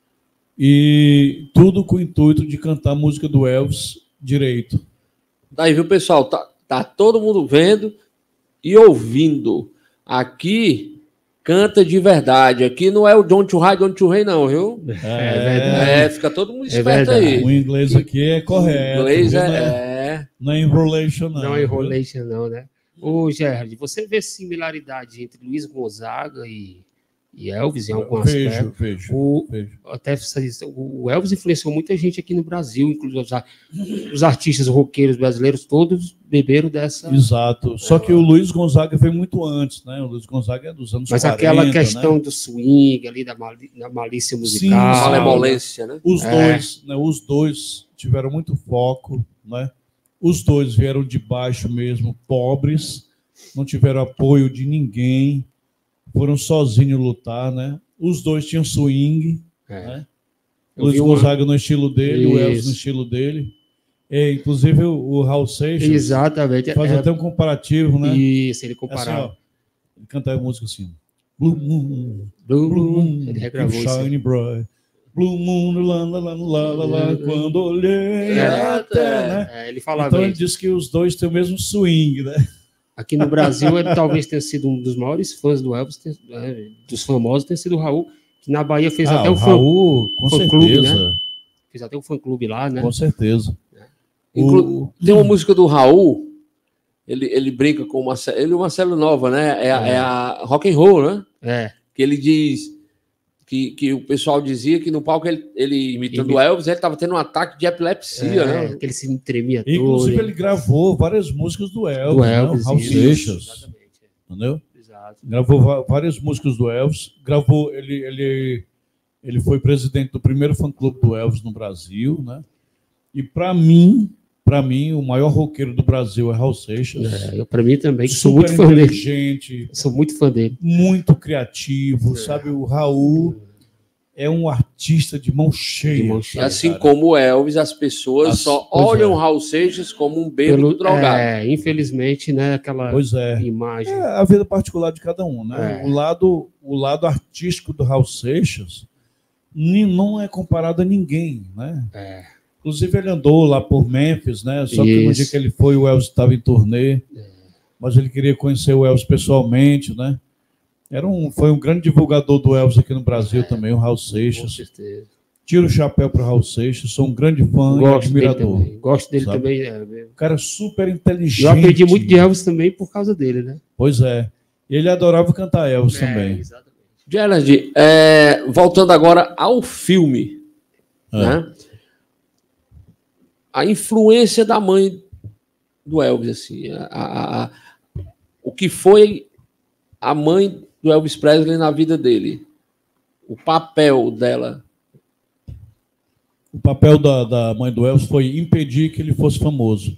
e tudo com o intuito de cantar a música do Elvis direito. Daí, viu, pessoal? Tá todo mundo vendo e ouvindo. Aqui canta de verdade. Aqui não é o Don't You Hide, não, viu? Verdade. Fica todo mundo esperto aí. O inglês aqui é correto. O inglês não é enrolation, não. Não é enrolation, não, né? Ô, Gerard, você vê similaridade entre Luiz Gonzaga e Elvis em algum aspecto? Vejo. Até o Elvis influenciou muita gente aqui no Brasil, inclusive os artistas roqueiros brasileiros, todos beberam dessa... Exato. Só que o Luiz Gonzaga foi muito antes, né? O Luiz Gonzaga é dos anos 40. Mas aquela questão, né, do swing ali, da malícia musical... Sim, malemolência, né? Os dois tiveram muito foco, né? Os dois vieram de baixo mesmo, pobres, não tiveram apoio de ninguém, foram sozinhos lutar, né? Os dois tinham swing, né? Luiz Gonzaga no estilo dele, o Elvis no estilo dele. Inclusive o Raul Seixas. Exatamente. Faz até um comparativo, né? Isso, ele comparava. Assim, ele canta a música assim. Blue Moon, ele regravou shine bright. Blue Moon, lá, quando olhei até, né? Ele falava então ele diz que os dois têm o mesmo swing, né? Aqui no Brasil, ele talvez tenha sido um dos maiores fãs do Elvis, dos famosos, tenha sido o Raul, que na Bahia fez até o fã-clube, né? Fez até um fã-clube lá, né? Com certeza. Tem uma música do Raul, ele brinca com o Marcelo, ele e o Marcelo Nova, né? É a rock and roll, né? É. Que ele diz que o pessoal dizia que no palco ele imitando o Elvis, ele estava tendo um ataque de epilepsia, né? Que ele se tremia todo. Inclusive, ele gravou várias músicas do Elvis, né? O Raul Seixas. Entendeu? Exato. Gravou várias músicas do Elvis. Gravou, ele foi presidente do primeiro fã-clube do Elvis no Brasil, né? E para mim, o maior roqueiro do Brasil é Raul Seixas. Para mim também, que sou muito fã dele. Inteligente, sou muito fã dele. Muito criativo, sabe? O Raul é um artista de mão cheia. Assim como o Elvis, as pessoas só olham o Raul Seixas como um bêbado drogado. Infelizmente, né? Aquela imagem. É a vida particular de cada um, né? O lado artístico do Raul Seixas não é comparado a ninguém, né? Inclusive, ele andou lá por Memphis, né? Só que no dia que ele foi, o Elvis estava em turnê. Mas ele queria conhecer o Elvis pessoalmente, né? Foi um grande divulgador do Elvis aqui no Brasil também, o Raul Seixas. Com certeza. Tiro o chapéu para o Raul Seixas, sou um grande fã e admirador. Gosto dele também. Um cara super inteligente. Eu aprendi muito de Elvis também por causa dele, né? Pois é. E ele adorava cantar Elvis também. Exatamente. Gerard, voltando agora ao filme, né? A influência da mãe do Elvis, assim, o que foi a mãe do Elvis Presley na vida dele, o papel dela. O papel da mãe do Elvis foi impedir que ele fosse famoso.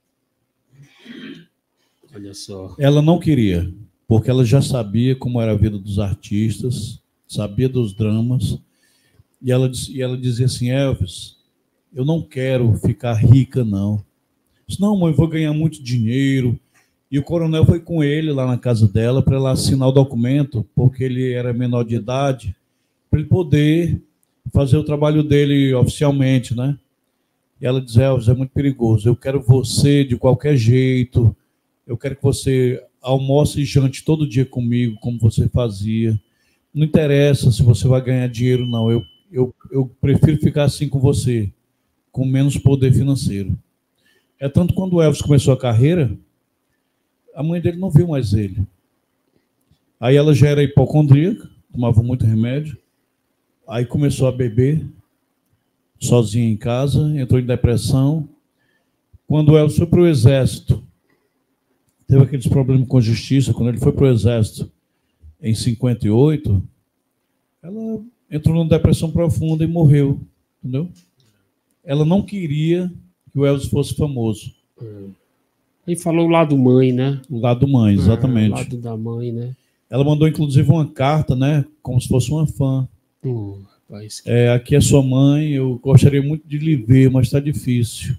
Olha só. Ela não queria, porque ela já sabia como era a vida dos artistas, sabia dos dramas, e ela dizia assim, Elvis, eu não quero ficar rica, não. Eu disse, não, mãe, vou ganhar muito dinheiro. E o coronel foi com ele lá na casa dela para ela assinar o documento, porque ele era menor de idade, para ele poder fazer o trabalho dele oficialmente, né? E ela diz, Elvis, é muito perigoso. Eu quero você de qualquer jeito. Eu quero que você almoce e jante todo dia comigo, como você fazia. Não interessa se você vai ganhar dinheiro, não. Eu prefiro ficar assim com você, com menos poder financeiro. É tanto quando o Elvis começou a carreira, a mãe dele não viu mais ele. Aí ela já era hipocondríaca, tomava muito remédio, aí começou a beber, sozinha em casa, entrou em depressão. Quando o Elvis foi para o exército, teve aqueles problemas com a justiça, quando ele foi para o exército em 58, ela entrou numa depressão profunda e morreu, entendeu? Ela não queria que o Elvis fosse famoso. Aí falou o lado mãe, né? O lado mãe, exatamente. O lado da mãe, né? Ela mandou, inclusive, uma carta, né? Como se fosse uma fã. Rapaz, aqui é sua mãe, eu gostaria muito de lhe ver, mas está difícil.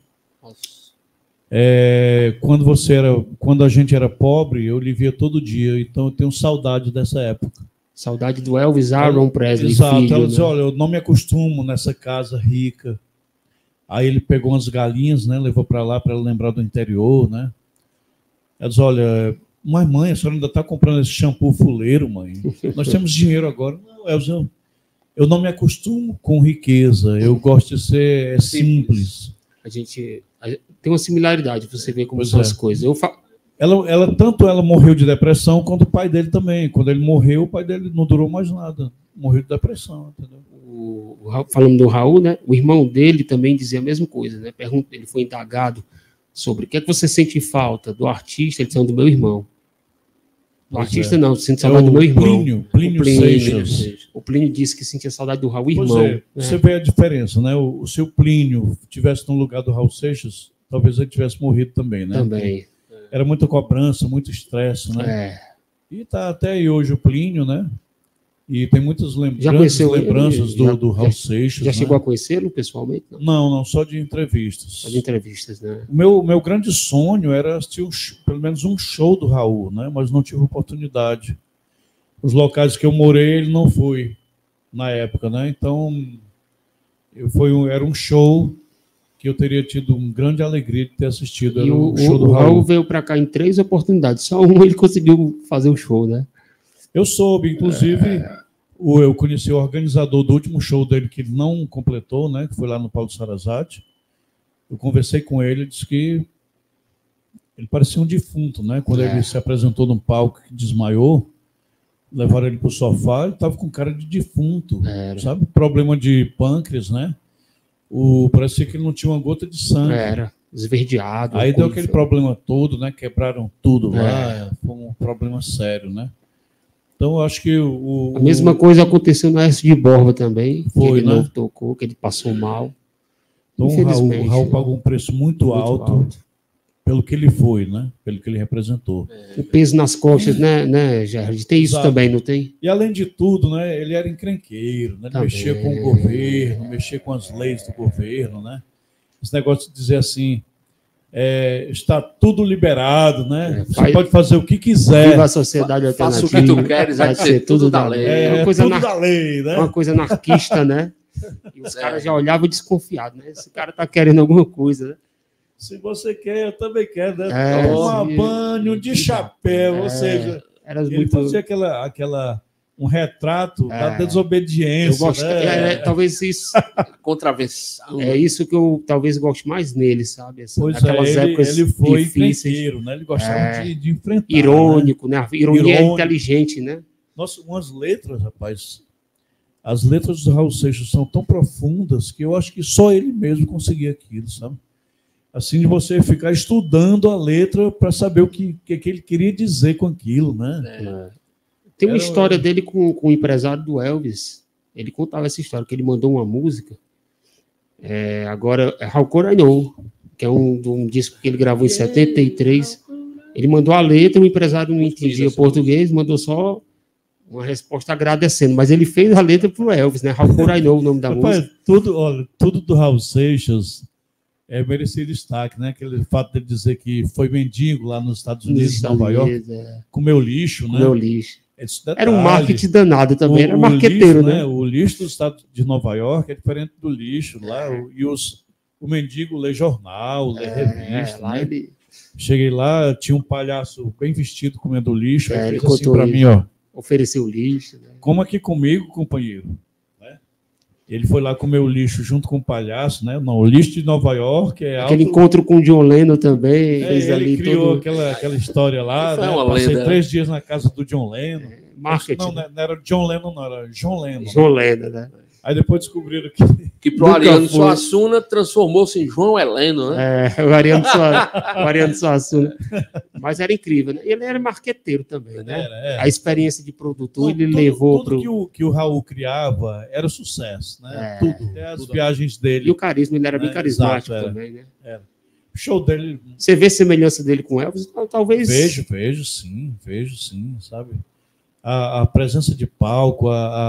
Quando a gente era pobre, eu lhe via todo dia, então eu tenho saudade dessa época. Saudade do Elvis Aaron Presley. Exato, filho, ela disse, né? olha, eu não me acostumo nessa casa rica. Aí ele pegou umas galinhas, né, levou para lá para ela lembrar do interior, né? Ela disse, olha, mas mãe, a senhora ainda está comprando esse shampoo fuleiro, mãe? Nós temos dinheiro agora. Não, Elvis, eu não me acostumo com riqueza, eu gosto de ser simples. A gente tem uma similaridade, você vê como são as coisas. Tanto ela morreu de depressão, quanto o pai dele também. Quando ele morreu, o pai dele não durou mais nada. Morreu de depressão, entendeu? Falando do Raul, né? O irmão dele também dizia a mesma coisa, né? Ele foi indagado sobre o que é que você sente falta do artista, ele disse, do meu irmão. Do artista não, sinto saudade do meu irmão. Plínio Seixas. O Plínio disse que sentia saudade do Raul, irmão. Pois é, você vê a diferença, né? Se o Plínio tivesse no lugar do Raul Seixas, talvez ele tivesse morrido também, né? Também. Era muita cobrança, muito estresse, né? E está até aí hoje o Plínio, né? E tem muitas lembranças do Raul Seixas. Já chegou a conhecê-lo pessoalmente? Não, só de entrevistas. Só de entrevistas, né? O meu grande sonho era assistir pelo menos um show do Raul, né? Mas não tive oportunidade. Os locais que eu morei, ele não foi na época, né? Então, era um show que eu teria tido uma grande alegria de ter assistido. Era o show do Raul. Veio para cá em 3 oportunidades, só uma ele conseguiu fazer o show, né? Eu soube, inclusive, eu conheci o organizador do último show dele, que ele não completou, né, que foi lá no Paulo Sarazate. Eu conversei com ele, disse que Ele parecia um defunto, né? Quando ele se apresentou num palco que desmaiou, levaram ele para o sofá, ele estava com cara de defunto, sabe? Problema de pâncreas, né? Parecia que ele não tinha uma gota de sangue. Era esverdeado. Aí deu aquele problema todo, né? Quebraram tudo lá, foi um problema sério, né? Então, eu acho que a mesma coisa aconteceu no Aécio de Borba também, foi, que ele né? não tocou, que ele passou mal. Então, o Raul pagou um preço muito alto pelo que ele foi, né? Pelo que ele representou. O peso nas costas, né, Gerard? Tem isso também, não tem? E, além de tudo, né, ele era encrenqueiro, né? Ele mexia com o governo, mexia com as leis do governo, né? Esse negócio de dizer assim, está tudo liberado, né? Você pode fazer o que quiser. Viva a sociedade alternativa. Faça o que tu queres, vai ser tudo da lei. É coisa tudo da lei, né? Uma coisa anarquista, né? E os caras já olhavam desconfiados, né? Esse cara tá querendo alguma coisa, né? Se você quer, eu também quero, né? Tomar banho de chapéu, ou seja, ele fazia um retrato da desobediência. Eu gosto, né? Talvez isso. Contravenção. É isso que eu talvez goste mais nele, sabe? Naquelas épocas ele foi difíceis, né? Ele gostava de enfrentar. Irônico, né? Ironia é inteligente, né? Nossa, umas letras, rapaz. As letras do Raul Seixas são tão profundas que eu acho que só ele mesmo conseguia aquilo, sabe? Assim, de você ficar estudando a letra para saber o que ele queria dizer com aquilo, né? Tem uma história dele com o empresário do Elvis. Ele contava essa história, que ele mandou uma música. Agora, é How Could I Know, que é um disco que ele gravou em 73. Ele mandou a letra, o empresário não entendia português, mandou só uma resposta agradecendo. Mas ele fez a letra para o Elvis, né? How Could I Know, o nome da música. Tudo do Raul Seixas merecia destaque, né? Aquele fato de dizer que foi mendigo lá nos Estados Unidos, em Nova York, comeu lixo, né? Comeu lixo. Era um marketing danado também, era marqueteiro, lixo, né? O lixo do estado de Nova York é diferente do lixo lá, e o mendigo lê jornal, lê revista, né? Cheguei lá, tinha um palhaço bem vestido comendo lixo, aí fez assim para mim, ó. Ofereceu lixo. Né? Coma aqui comigo, companheiro. Né? Ele foi lá comer o lixo junto com o palhaço, né? Não, o lixo de Nova York é aquele encontro com o John Lennon também. Fez ele ali criou aquela história lá, né? Passei 3 dias na casa do John Lennon. Marketing. Não era John Lennon, não, era John Lennon. John Lennon, né? Aí depois descobriram que pro Ariano Suassuna transformou-se em João Heleno, né? O Ariano Suassuna. Mas era incrível, né? Ele era marqueteiro também, né? A experiência de produtor, ele levou para que o Raul criava era sucesso, né? Tudo. Até as viagens dele. E o carisma, ele era bem carismático também, né? O show dele... Você vê semelhança dele com Elvis? Talvez... Vejo sim, sabe? A presença de palco,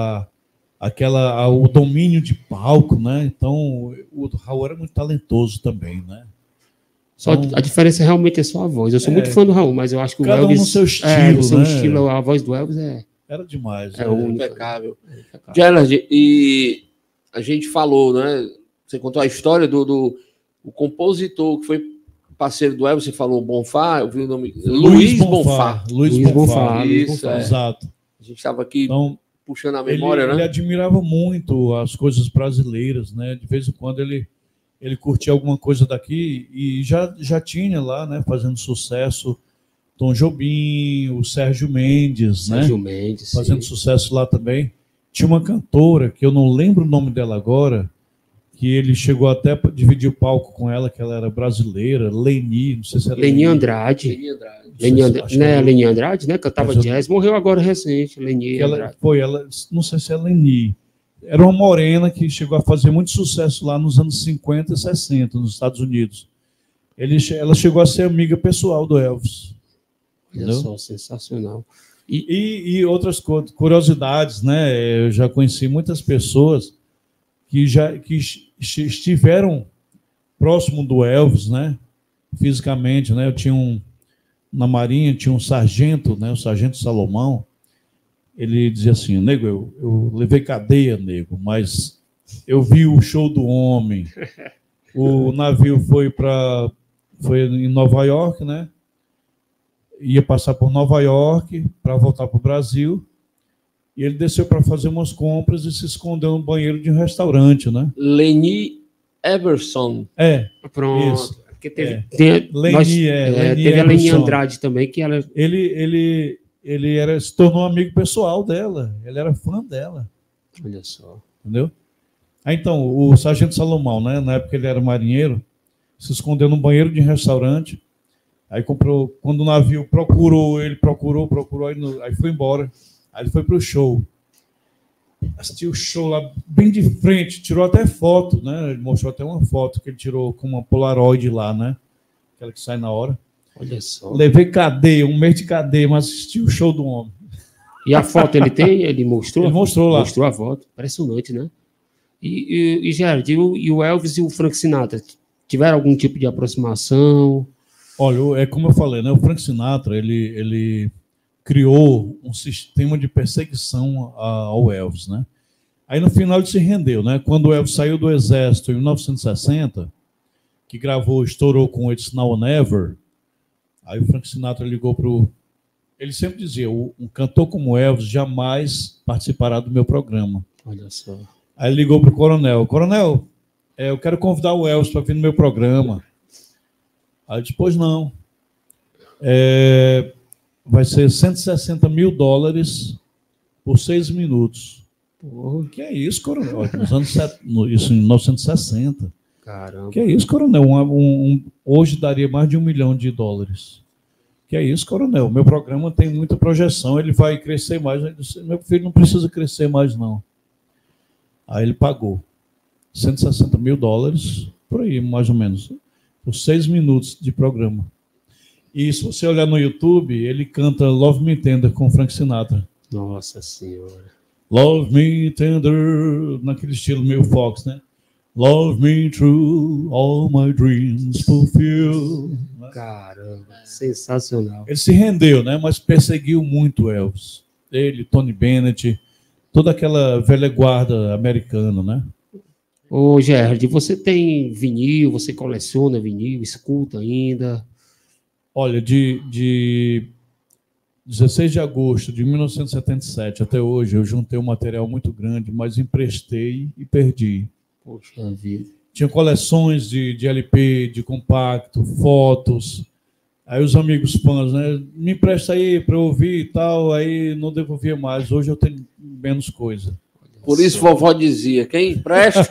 o domínio de palco, né? Então, o Raul era muito talentoso também, né? A diferença realmente é só a voz. Eu sou muito fã do Raul, mas eu acho que o cada Elvis... no seu estilo, no seu estilo, a voz do Elvis era demais. É única. Impecável. Gerard, e a gente falou, né? Você contou a história do compositor que foi parceiro do Elvis, você falou Bonfá, eu vi o nome... Luiz Bonfá. Luiz Bonfá. Isso, exato. A gente estava aqui puxando a memória, né? Ele admirava muito as coisas brasileiras, né? De vez em quando ele curtia alguma coisa daqui e já tinha lá, né? Fazendo sucesso, Tom Jobim, o Sérgio Mendes, né? Fazendo sucesso lá também. Tinha uma cantora, que eu não lembro o nome dela agora, que ele chegou até a dividir o palco com ela, que ela era brasileira, Leni, não sei se era Leni Andrade. Leni Andrade, né? Cantava jazz, morreu agora recente. Leni Andrade. Ela, não sei se é Leni. Era uma morena que chegou a fazer muito sucesso lá nos anos 50 e 60, nos Estados Unidos. Ela chegou a ser amiga pessoal do Elvis. Olha só, sensacional. E outras curiosidades, né? Eu já conheci muitas pessoas que estiveram próximo do Elvis, né? Fisicamente, né? Eu tinha na Marinha tinha um sargento, né? O sargento Salomão. Ele dizia assim: nego, eu levei cadeia, nego, mas eu vi o show do homem. O navio foi em Nova York, né? Ia passar por Nova York para voltar para o Brasil. E ele desceu para fazer umas compras e se escondeu no banheiro de um restaurante, né? Leni Everson. Pronto. Isso. Porque teve, Leni teve a Leni Andrade também, que ela... Ele se tornou amigo pessoal dela, ele era fã dela. Olha só. Entendeu? Aí, então, o Sargento Salomão, né, na época ele era marinheiro, se escondeu num banheiro de restaurante, aí comprou, quando o navio procurou, aí foi embora, aí ele foi para o show, assistiu o show lá bem de frente, tirou até foto, né, ele mostrou até uma foto que ele tirou com uma Polaroid lá, né, aquela que sai na hora. Olha só. Levei cadeia, 1 mês de cadeia, mas assisti o show do homem. E a foto ele tem? Ele mostrou? Ele mostrou lá. Mostrou a foto. Impressionante, né? E Gerard, e o Elvis e o Frank Sinatra tiveram algum tipo de aproximação? Olha, é como eu falei, né? O Frank Sinatra, ele criou um sistema de perseguição ao Elvis, né? Aí no final ele se rendeu, né? Quando o Elvis saiu do exército em 1960, que estourou com It's Now or Never, aí o Frank Sinatra ligou pro... Ele sempre dizia, um cantor como Elvis jamais participará do meu programa. Olha só. Aí ele ligou pro coronel. Coronel, eu quero convidar o Elvis para vir no meu programa. Aí ele disse, pois não. Vai ser $160 mil por 6 minutos. Porra. Que é isso, coronel? Isso em 1960. Caramba. Que é isso, coronel? Hoje daria mais de $1 milhão. Que é isso, coronel? Meu programa tem muita projeção, ele vai crescer mais. Eu disse, meu filho não precisa crescer mais, não. Aí ele pagou $160 mil, por aí, mais ou menos, por 6 minutos de programa. E se você olhar no YouTube, ele canta Love Me Tender com Frank Sinatra. Nossa Senhora. Love Me Tender, naquele estilo meio Fox, né? Love me true, all my dreams fulfill. Caramba, sensacional. Ele se rendeu, né? Mas perseguiu muito Elvis. Ele, Tony Bennett, toda aquela velha guarda americana, né? Ô, Gerard, você tem vinil, você coleciona vinil, escuta ainda? Olha, de 16 de agosto de 1977 até hoje, eu juntei um material muito grande, mas emprestei e perdi. Poxa vida. Tinha coleções de LP, de compacto, fotos. Aí os amigos fãs, né? Me empresta aí para eu ouvir e tal. Aí não devolvia mais. Hoje eu tenho menos coisa. Por isso vovó dizia, quem empresta...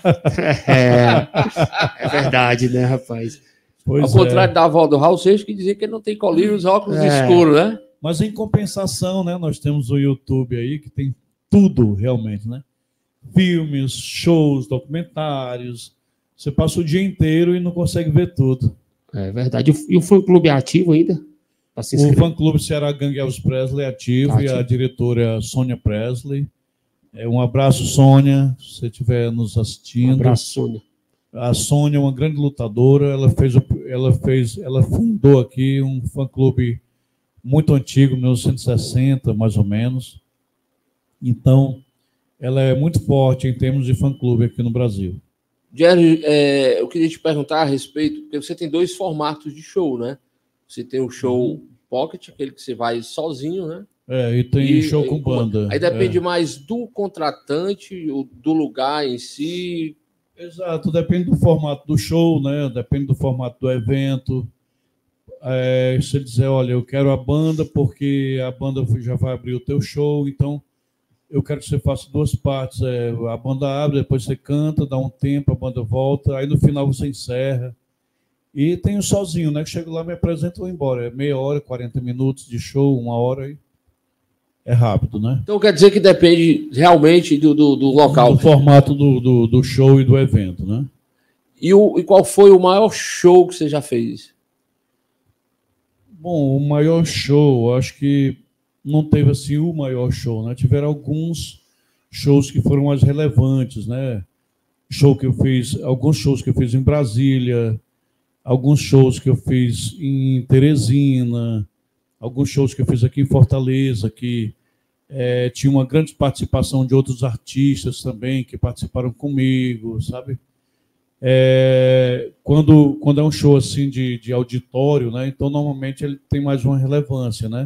É verdade, né, rapaz? Ao contrário da avó do Raul Seixas, que dizia que ele não tem colírio e os óculos escuros, né? Mas em compensação, né? Nós temos o YouTube aí, que tem tudo realmente, né? Filmes, shows, documentários. Você passa o dia inteiro e não consegue ver tudo. É verdade. E o fã-clube é ativo ainda? O fã-clube Ceará Gangue Elvis Presley é ativo, e a diretora Sônia Presley. Um abraço, Sônia, se você estiver nos assistindo. Um abraço, Sônia. A Sônia é uma grande lutadora. Ela fundou aqui um fã-clube muito antigo, 1960, mais ou menos. Então, ela é muito forte em termos de fã-clube aqui no Brasil. Jerry, eu queria te perguntar a respeito, porque você tem 2 formatos de show, né? Você tem o show pocket, aquele que você vai sozinho, né? E tem show com banda. Aí depende mais do contratante, do lugar em si. Exato, depende do formato do show, né? Depende do formato do evento. Se ele dizer, olha, eu quero a banda porque a banda já vai abrir o teu show, então eu quero que você faça 2 partes. A banda abre, depois você canta, dá um tempo, a banda volta, aí no final você encerra. E tem o sozinho, né? Que chego lá, me apresento e vou embora. É meia hora, 40 minutos de show, 1 hora e é rápido, né? Então quer dizer que depende realmente do local. Do formato do show e do evento, né? E qual foi o maior show que você já fez? Bom, o maior show, acho que não teve assim o maior show, né? Tiveram alguns shows que foram mais relevantes, né? Alguns shows que eu fiz em Brasília, alguns shows que eu fiz em Teresina, alguns shows que eu fiz aqui em Fortaleza, que tinha uma grande participação de outros artistas também que participaram comigo, sabe? Quando é um show assim de auditório, né? Então normalmente ele tem mais uma relevância, né?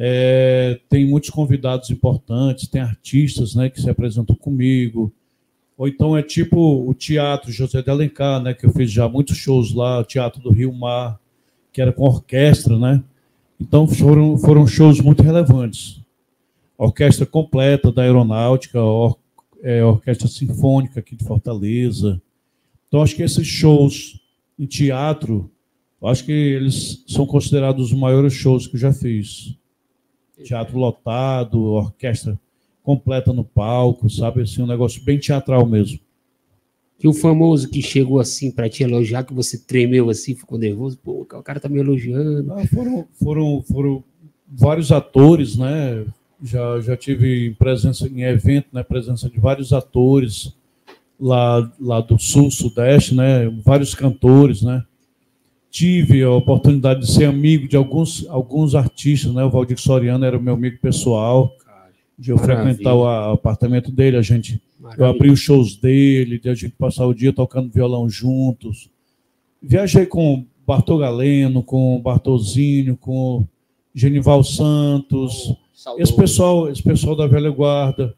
Tem muitos convidados importantes, tem artistas, né, que se apresentam comigo. Ou então é tipo o Teatro José de Alencar, né, que eu fiz já muitos shows lá, o Teatro do Rio Mar, que era com orquestra, né? Então foram shows muito relevantes. A orquestra completa da Aeronáutica, a Orquestra Sinfônica aqui de Fortaleza. Então acho que esses shows em teatro, acho que eles são considerados os maiores shows que eu já fiz. Teatro lotado, orquestra completa no palco, sabe? Assim, um negócio bem teatral mesmo. E o famoso que chegou assim para te elogiar, que você tremeu assim, ficou nervoso, pô, o cara tá me elogiando. Foram vários atores, né? Já tive presença em evento, né? Presença de vários atores lá do Sul, Sudeste, né? Vários cantores, né? Tive a oportunidade de ser amigo de alguns artistas, né? O Valdir Soriano era meu amigo pessoal. De eu frequentar o apartamento dele, eu abri os shows dele, de a gente passar o dia tocando violão juntos. Viajei com Bartol Galeno, com Bartolzinho, com Genival Santos, esse pessoal da velha guarda.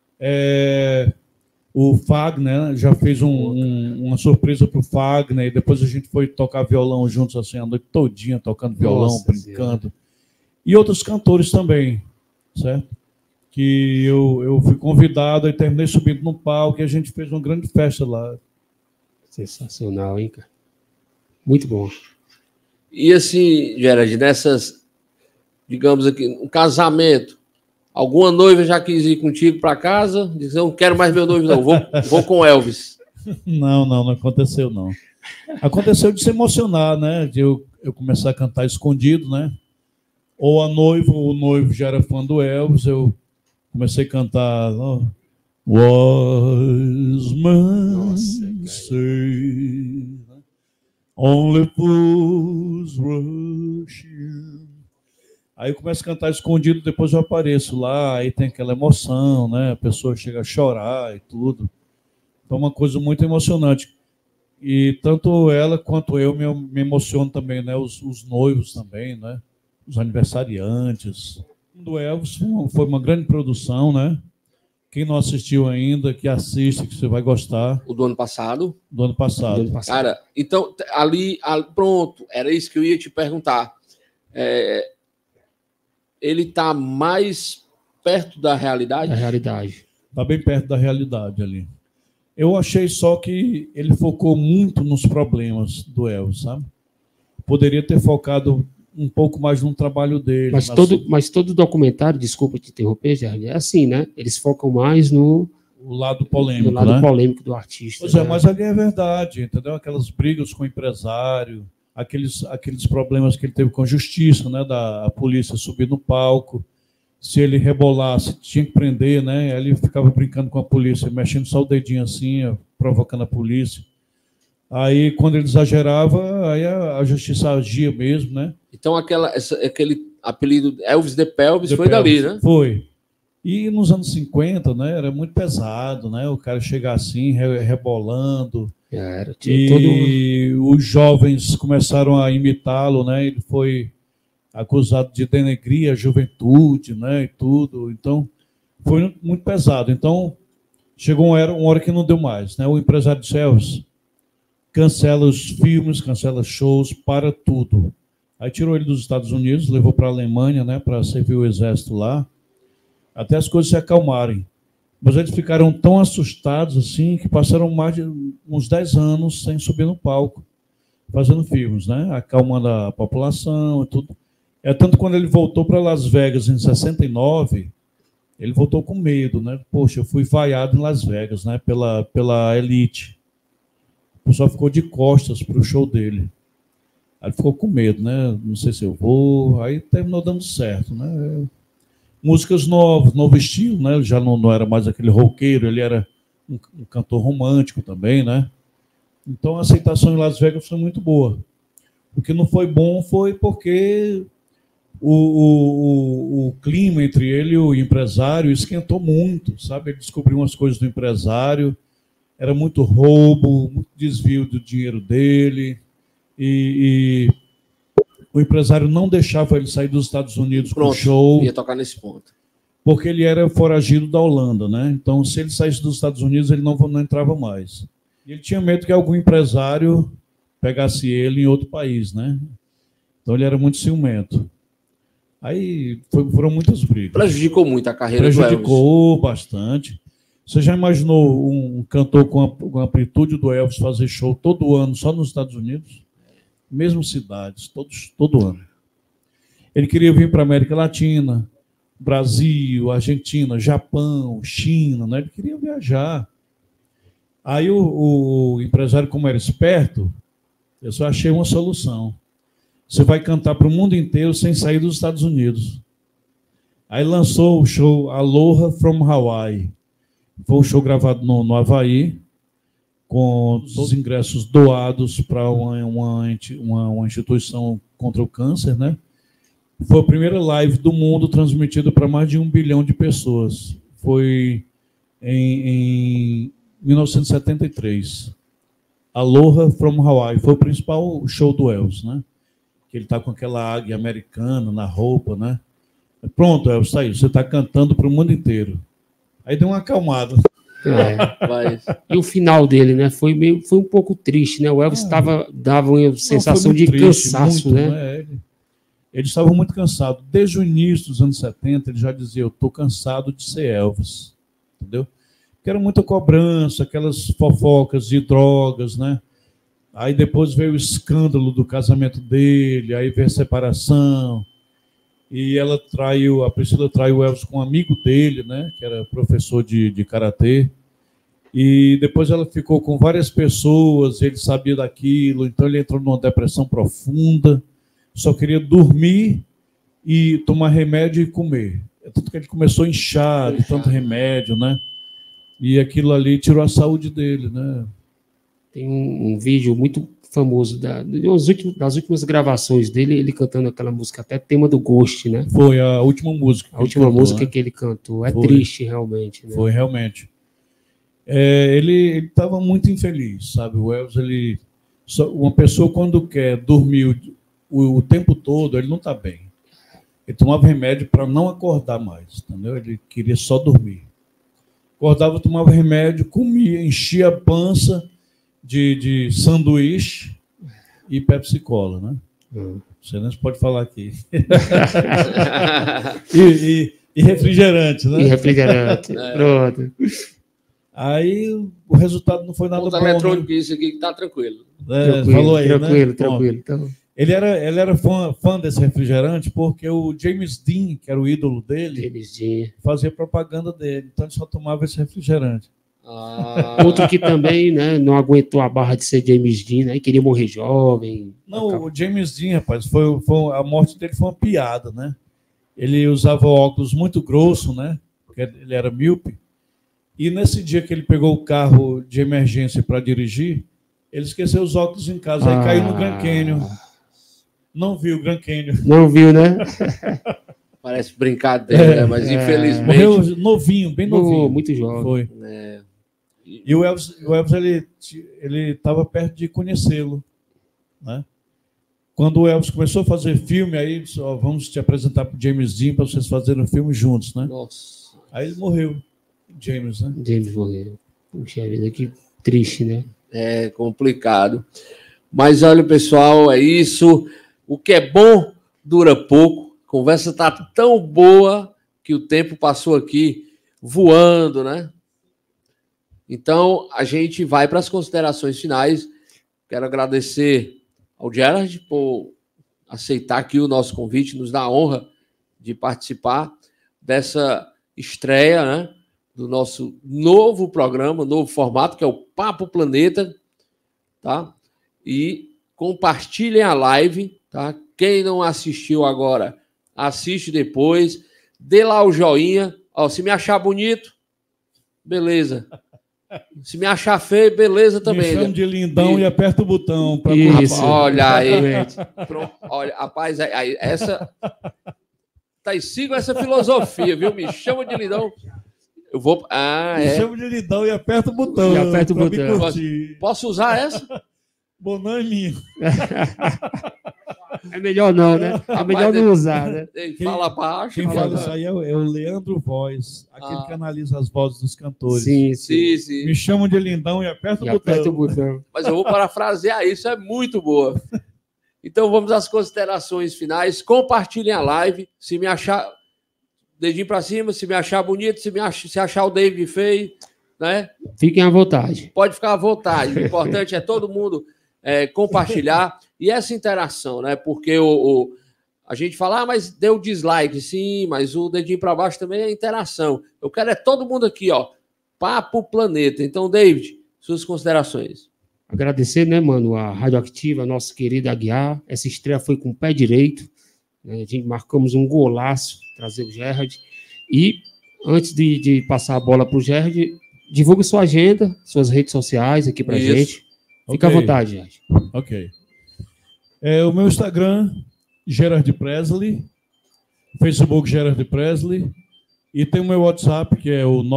O Fagner, né, já fez uma surpresa para o Fagner, e depois a gente foi tocar violão juntos assim, a noite todinha, tocando violão, brincando. E outros cantores também, certo? Que eu fui convidado e terminei subindo no palco e a gente fez uma grande festa lá. Sensacional, hein, cara? Muito bom. E assim, Gerard, nessas, digamos aqui, um casamento, alguma noiva já quis ir contigo para casa? Diz, eu não quero mais meu noivo, não, vou com Elvis. Não aconteceu, não. Aconteceu de se emocionar, né? De eu começar a cantar escondido, né? Ou o noivo já era fã do Elvis, eu comecei a cantar Was man say only fools rush in. Aí eu começo a cantar escondido, depois eu apareço lá, aí tem aquela emoção, né? A pessoa chega a chorar e tudo. Então é uma coisa muito emocionante. E tanto ela quanto eu me emociono também, né? Os noivos também, né? Os aniversariantes. Do Elvis foi uma grande produção, né? Quem não assistiu ainda, que assiste, que você vai gostar. O do ano passado? Do ano passado. Cara, então, ali, pronto, era isso que eu ia te perguntar. Ele está mais perto da realidade? Da realidade. Está bem perto da realidade ali. Eu achei só que ele focou muito nos problemas do Elvis, sabe? Poderia ter focado um pouco mais no trabalho dele. Mas todo documentário, desculpa te interromper, Gerard, é assim, né? Eles focam mais no lado polêmico, polêmico do artista. Pois é, mas ali é verdade, entendeu? Aquelas brigas com o empresário, aqueles problemas que ele teve com a justiça, né? Da polícia subir no palco, se ele rebolasse, tinha que prender, né? Ele ficava brincando com a polícia, mexendo só o dedinho assim, provocando a polícia. Aí, quando ele exagerava, aí a justiça agia mesmo, né? Então, aquele apelido Elvis de Pelvis foi dali, né? Foi. E nos anos 50, né, era muito pesado, né? O cara chegar assim, rebolando. Os jovens começaram a imitá-lo, né? Ele foi acusado de denegrir a juventude, né? E tudo. Então, foi muito pesado. Então, chegou uma hora que não deu mais, né? O empresário disse, Elvis, cancela os filmes, cancela shows, para tudo. Aí tirou ele dos Estados Unidos, levou para a Alemanha, né, para servir o exército lá, até as coisas se acalmarem. Mas eles ficaram tão assustados assim que passaram mais de uns 10 anos sem subir no palco, fazendo filmes, né, acalmando a população e tudo. Tanto quando ele voltou para Las Vegas em 69, ele voltou com medo, né? Poxa, eu fui vaiado em Las Vegas, né, pela elite. O pessoal ficou de costas para o show dele. Aí ficou com medo, né? Não sei se eu vou. Aí terminou dando certo, né? Músicas novas, novo estilo, né? Ele já não era mais aquele roqueiro, ele era um cantor romântico também, né? Então a aceitação em Las Vegas foi muito boa. O que não foi bom foi porque o clima entre ele e o empresário esquentou muito, sabe? Ele descobriu umas coisas do empresário, era muito roubo, muito desvio do dinheiro dele, e o empresário não deixava ele sair dos Estados Unidos com o show. Ia tocar nesse ponto. porque ele era foragido da Holanda, né? Então, se ele saísse dos Estados Unidos, ele não entrava mais. E ele tinha medo que algum empresário pegasse ele em outro país, né? Então, ele era muito ciumento. Aí foram muitas brigas. Prejudicou muito a carreira do Elvis. Prejudicou bastante. Você já imaginou um cantor com a amplitude do Elvis fazer show todo ano só nos Estados Unidos? Mesmo cidades, todo ano. Ele queria vir para a América Latina, Brasil, Argentina, Japão, China, né? Ele queria viajar. Aí o empresário, como era esperto, eu só achei uma solução. Você vai cantar para o mundo inteiro sem sair dos Estados Unidos. Aí lançou o show Aloha from Hawaii. Foi um show gravado no Havaí, com todos os ingressos doados para uma instituição contra o câncer, né? Foi a primeira live do mundo transmitida para mais de 1 bilhão de pessoas. Foi em 1973. Aloha from Hawaii. Foi o principal show do Elvis, né? Que ele está com aquela águia americana na roupa, né? Pronto, Elvis, está aí. Você está cantando para o mundo inteiro. Aí deu uma acalmada. E o final dele, né? Foi um pouco triste, né? O Elvis dava uma sensação de triste, cansaço, muito, né? Ele estava muito cansado. Desde o início dos anos 70, ele já dizia: eu estou cansado de ser Elvis. Entendeu? Porque era muita cobrança, aquelas fofocas de drogas, né? Aí depois veio o escândalo do casamento dele, aí veio a separação. E a Priscila traiu o Elvis com um amigo dele, né? Que era professor de karatê. E depois ela ficou com várias pessoas, ele sabia daquilo, então ele entrou numa depressão profunda. Só queria dormir e tomar remédio e comer. Tanto que ele começou a inchar de tanto remédio, né? E aquilo ali tirou a saúde dele, né? Tem um vídeo muito famoso das últimas gravações dele, ele cantando aquela música, até tema do Ghost, né? Foi a última música. A última música que ele cantou. É triste, realmente. Né? Foi, realmente. Ele estava muito infeliz, sabe? O Elvis, uma pessoa quando quer dormir o tempo todo, ele não está bem. Ele tomava remédio para não acordar mais, entendeu? Ele queria só dormir. Acordava, tomava remédio, comia, enchia a pança de sanduíche e Pepsi-Cola, né? Você não pode falar aqui. e refrigerante, né? E refrigerante, pronto. Aí o resultado não foi nada bom. Eletrônico, né? Isso aqui que tá tranquilo. Falou aí, tranquilo. Então. Ele era fã desse refrigerante porque o James Dean, que era o ídolo dele, fazia propaganda dele. Então ele só tomava esse refrigerante. Outro que também, né, não aguentou a barra de ser James Dean, né, queria morrer jovem. Não, o James Dean, rapaz, a morte dele foi uma piada, né? Ele usava óculos muito grosso, né? Porque ele era míope. E nesse dia que ele pegou o carro de emergência para dirigir, ele esqueceu os óculos em casa, aí caiu no Grand Canyon. Não viu o Grand Canyon. Não viu, né? Parece brincadeira, né? Mas infelizmente... Morreu novinho, bem novinho. Muito jovem. Foi. E o Elvis ele estava perto de conhecê-lo, né? Quando o Elvis começou a fazer filme, aí disse, vamos te apresentar para o James Dean para vocês fazerem um filme juntos, né? Nossa. Aí ele morreu, James, né? James morreu. Puxa vida, que triste, né? É complicado. Mas olha, pessoal, é isso. O que é bom dura pouco. A conversa está tão boa que o tempo passou aqui voando, né? Então, a gente vai para as considerações finais. Quero agradecer ao Gerard por aceitar aqui o nosso convite, nos dar a honra de participar dessa estreia, né, do nosso novo programa, novo formato, que é o Papo Planeta, tá? E compartilhem a live, tá? Quem não assistiu agora, assiste depois, dê lá o joinha. Se me achar bonito, beleza. Se me achar feio, beleza também. Me chama de lindão e aperta o botão. Pra olha aí. Pronto, olha, rapaz, essa... Tá, e siga essa filosofia, viu? Me chama de lindão. Eu vou... Me chama de lindão e aperta o botão. E aperta o botão. Posso usar essa? Bonan é minha. É melhor não, né? É melhor não usar, né? Fala baixo. Quem fala isso aí é o Leandro Voz, aquele que analisa as vozes dos cantores. Sim. Me chamam de lindão e aperta o botão. Mas eu vou parafrasear isso, é muito boa. Então vamos às considerações finais. Compartilhem a live. Se me achar, dedinho para cima. Se me achar bonito, se achar o David feio, né? Fiquem à vontade. Pode ficar à vontade. O importante é todo mundo compartilhar e essa interação, né? Porque a gente fala, mas deu dislike, sim, mas o dedinho para baixo também é interação. Eu quero todo mundo aqui, ó. Papo Planeta. Então, David, suas considerações. Agradecer, né, mano, a Radioativa, a nossa querida Aguiar. Essa estreia foi com o pé direito. Né? A gente marcamos um golaço, trazer o Gerard. E, antes de passar a bola para o Gerard, divulgue sua agenda, suas redes sociais aqui para gente. Fica à vontade, Gerard. Ok. O meu Instagram, Gerard Presley. Facebook, Gerard Presley. E tem o meu WhatsApp, que é o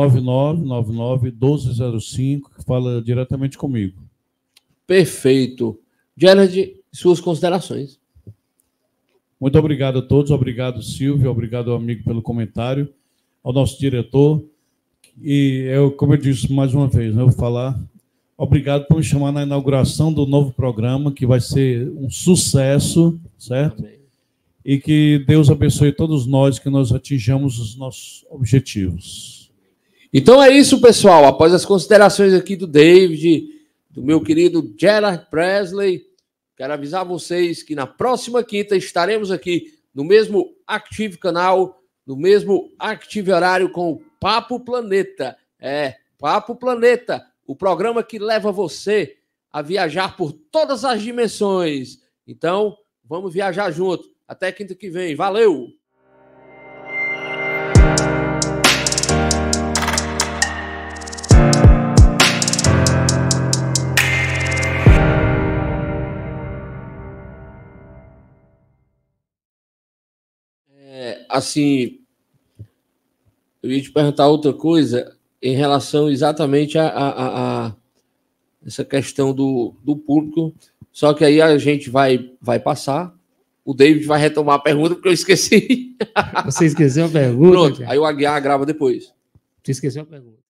9999-1205, que fala diretamente comigo. Perfeito. Gerard, suas considerações. Muito obrigado a todos. Obrigado, Silvio. Obrigado, amigo, pelo comentário. Ao nosso diretor. E, como eu disse mais uma vez, eu vou falar. Obrigado por me chamar na inauguração do novo programa, que vai ser um sucesso, certo? Amém. E que Deus abençoe todos nós, que nós atinjamos os nossos objetivos. Então é isso, pessoal. Após as considerações aqui do David, do meu querido Gerard Presley, quero avisar vocês que na próxima quinta estaremos aqui no mesmo Active Canal, no mesmo Active Horário com o Papo Planeta. Papo Planeta, o programa que leva você a viajar por todas as dimensões. Então, vamos viajar junto. Até quinta que vem. Valeu! Assim, eu ia te perguntar outra coisa em relação exatamente a essa questão do público, só que aí a gente vai passar, o David vai retomar a pergunta, porque eu esqueci. Você esqueceu a pergunta? Pronto, aí o Aguiar grava depois. Você esqueceu a pergunta.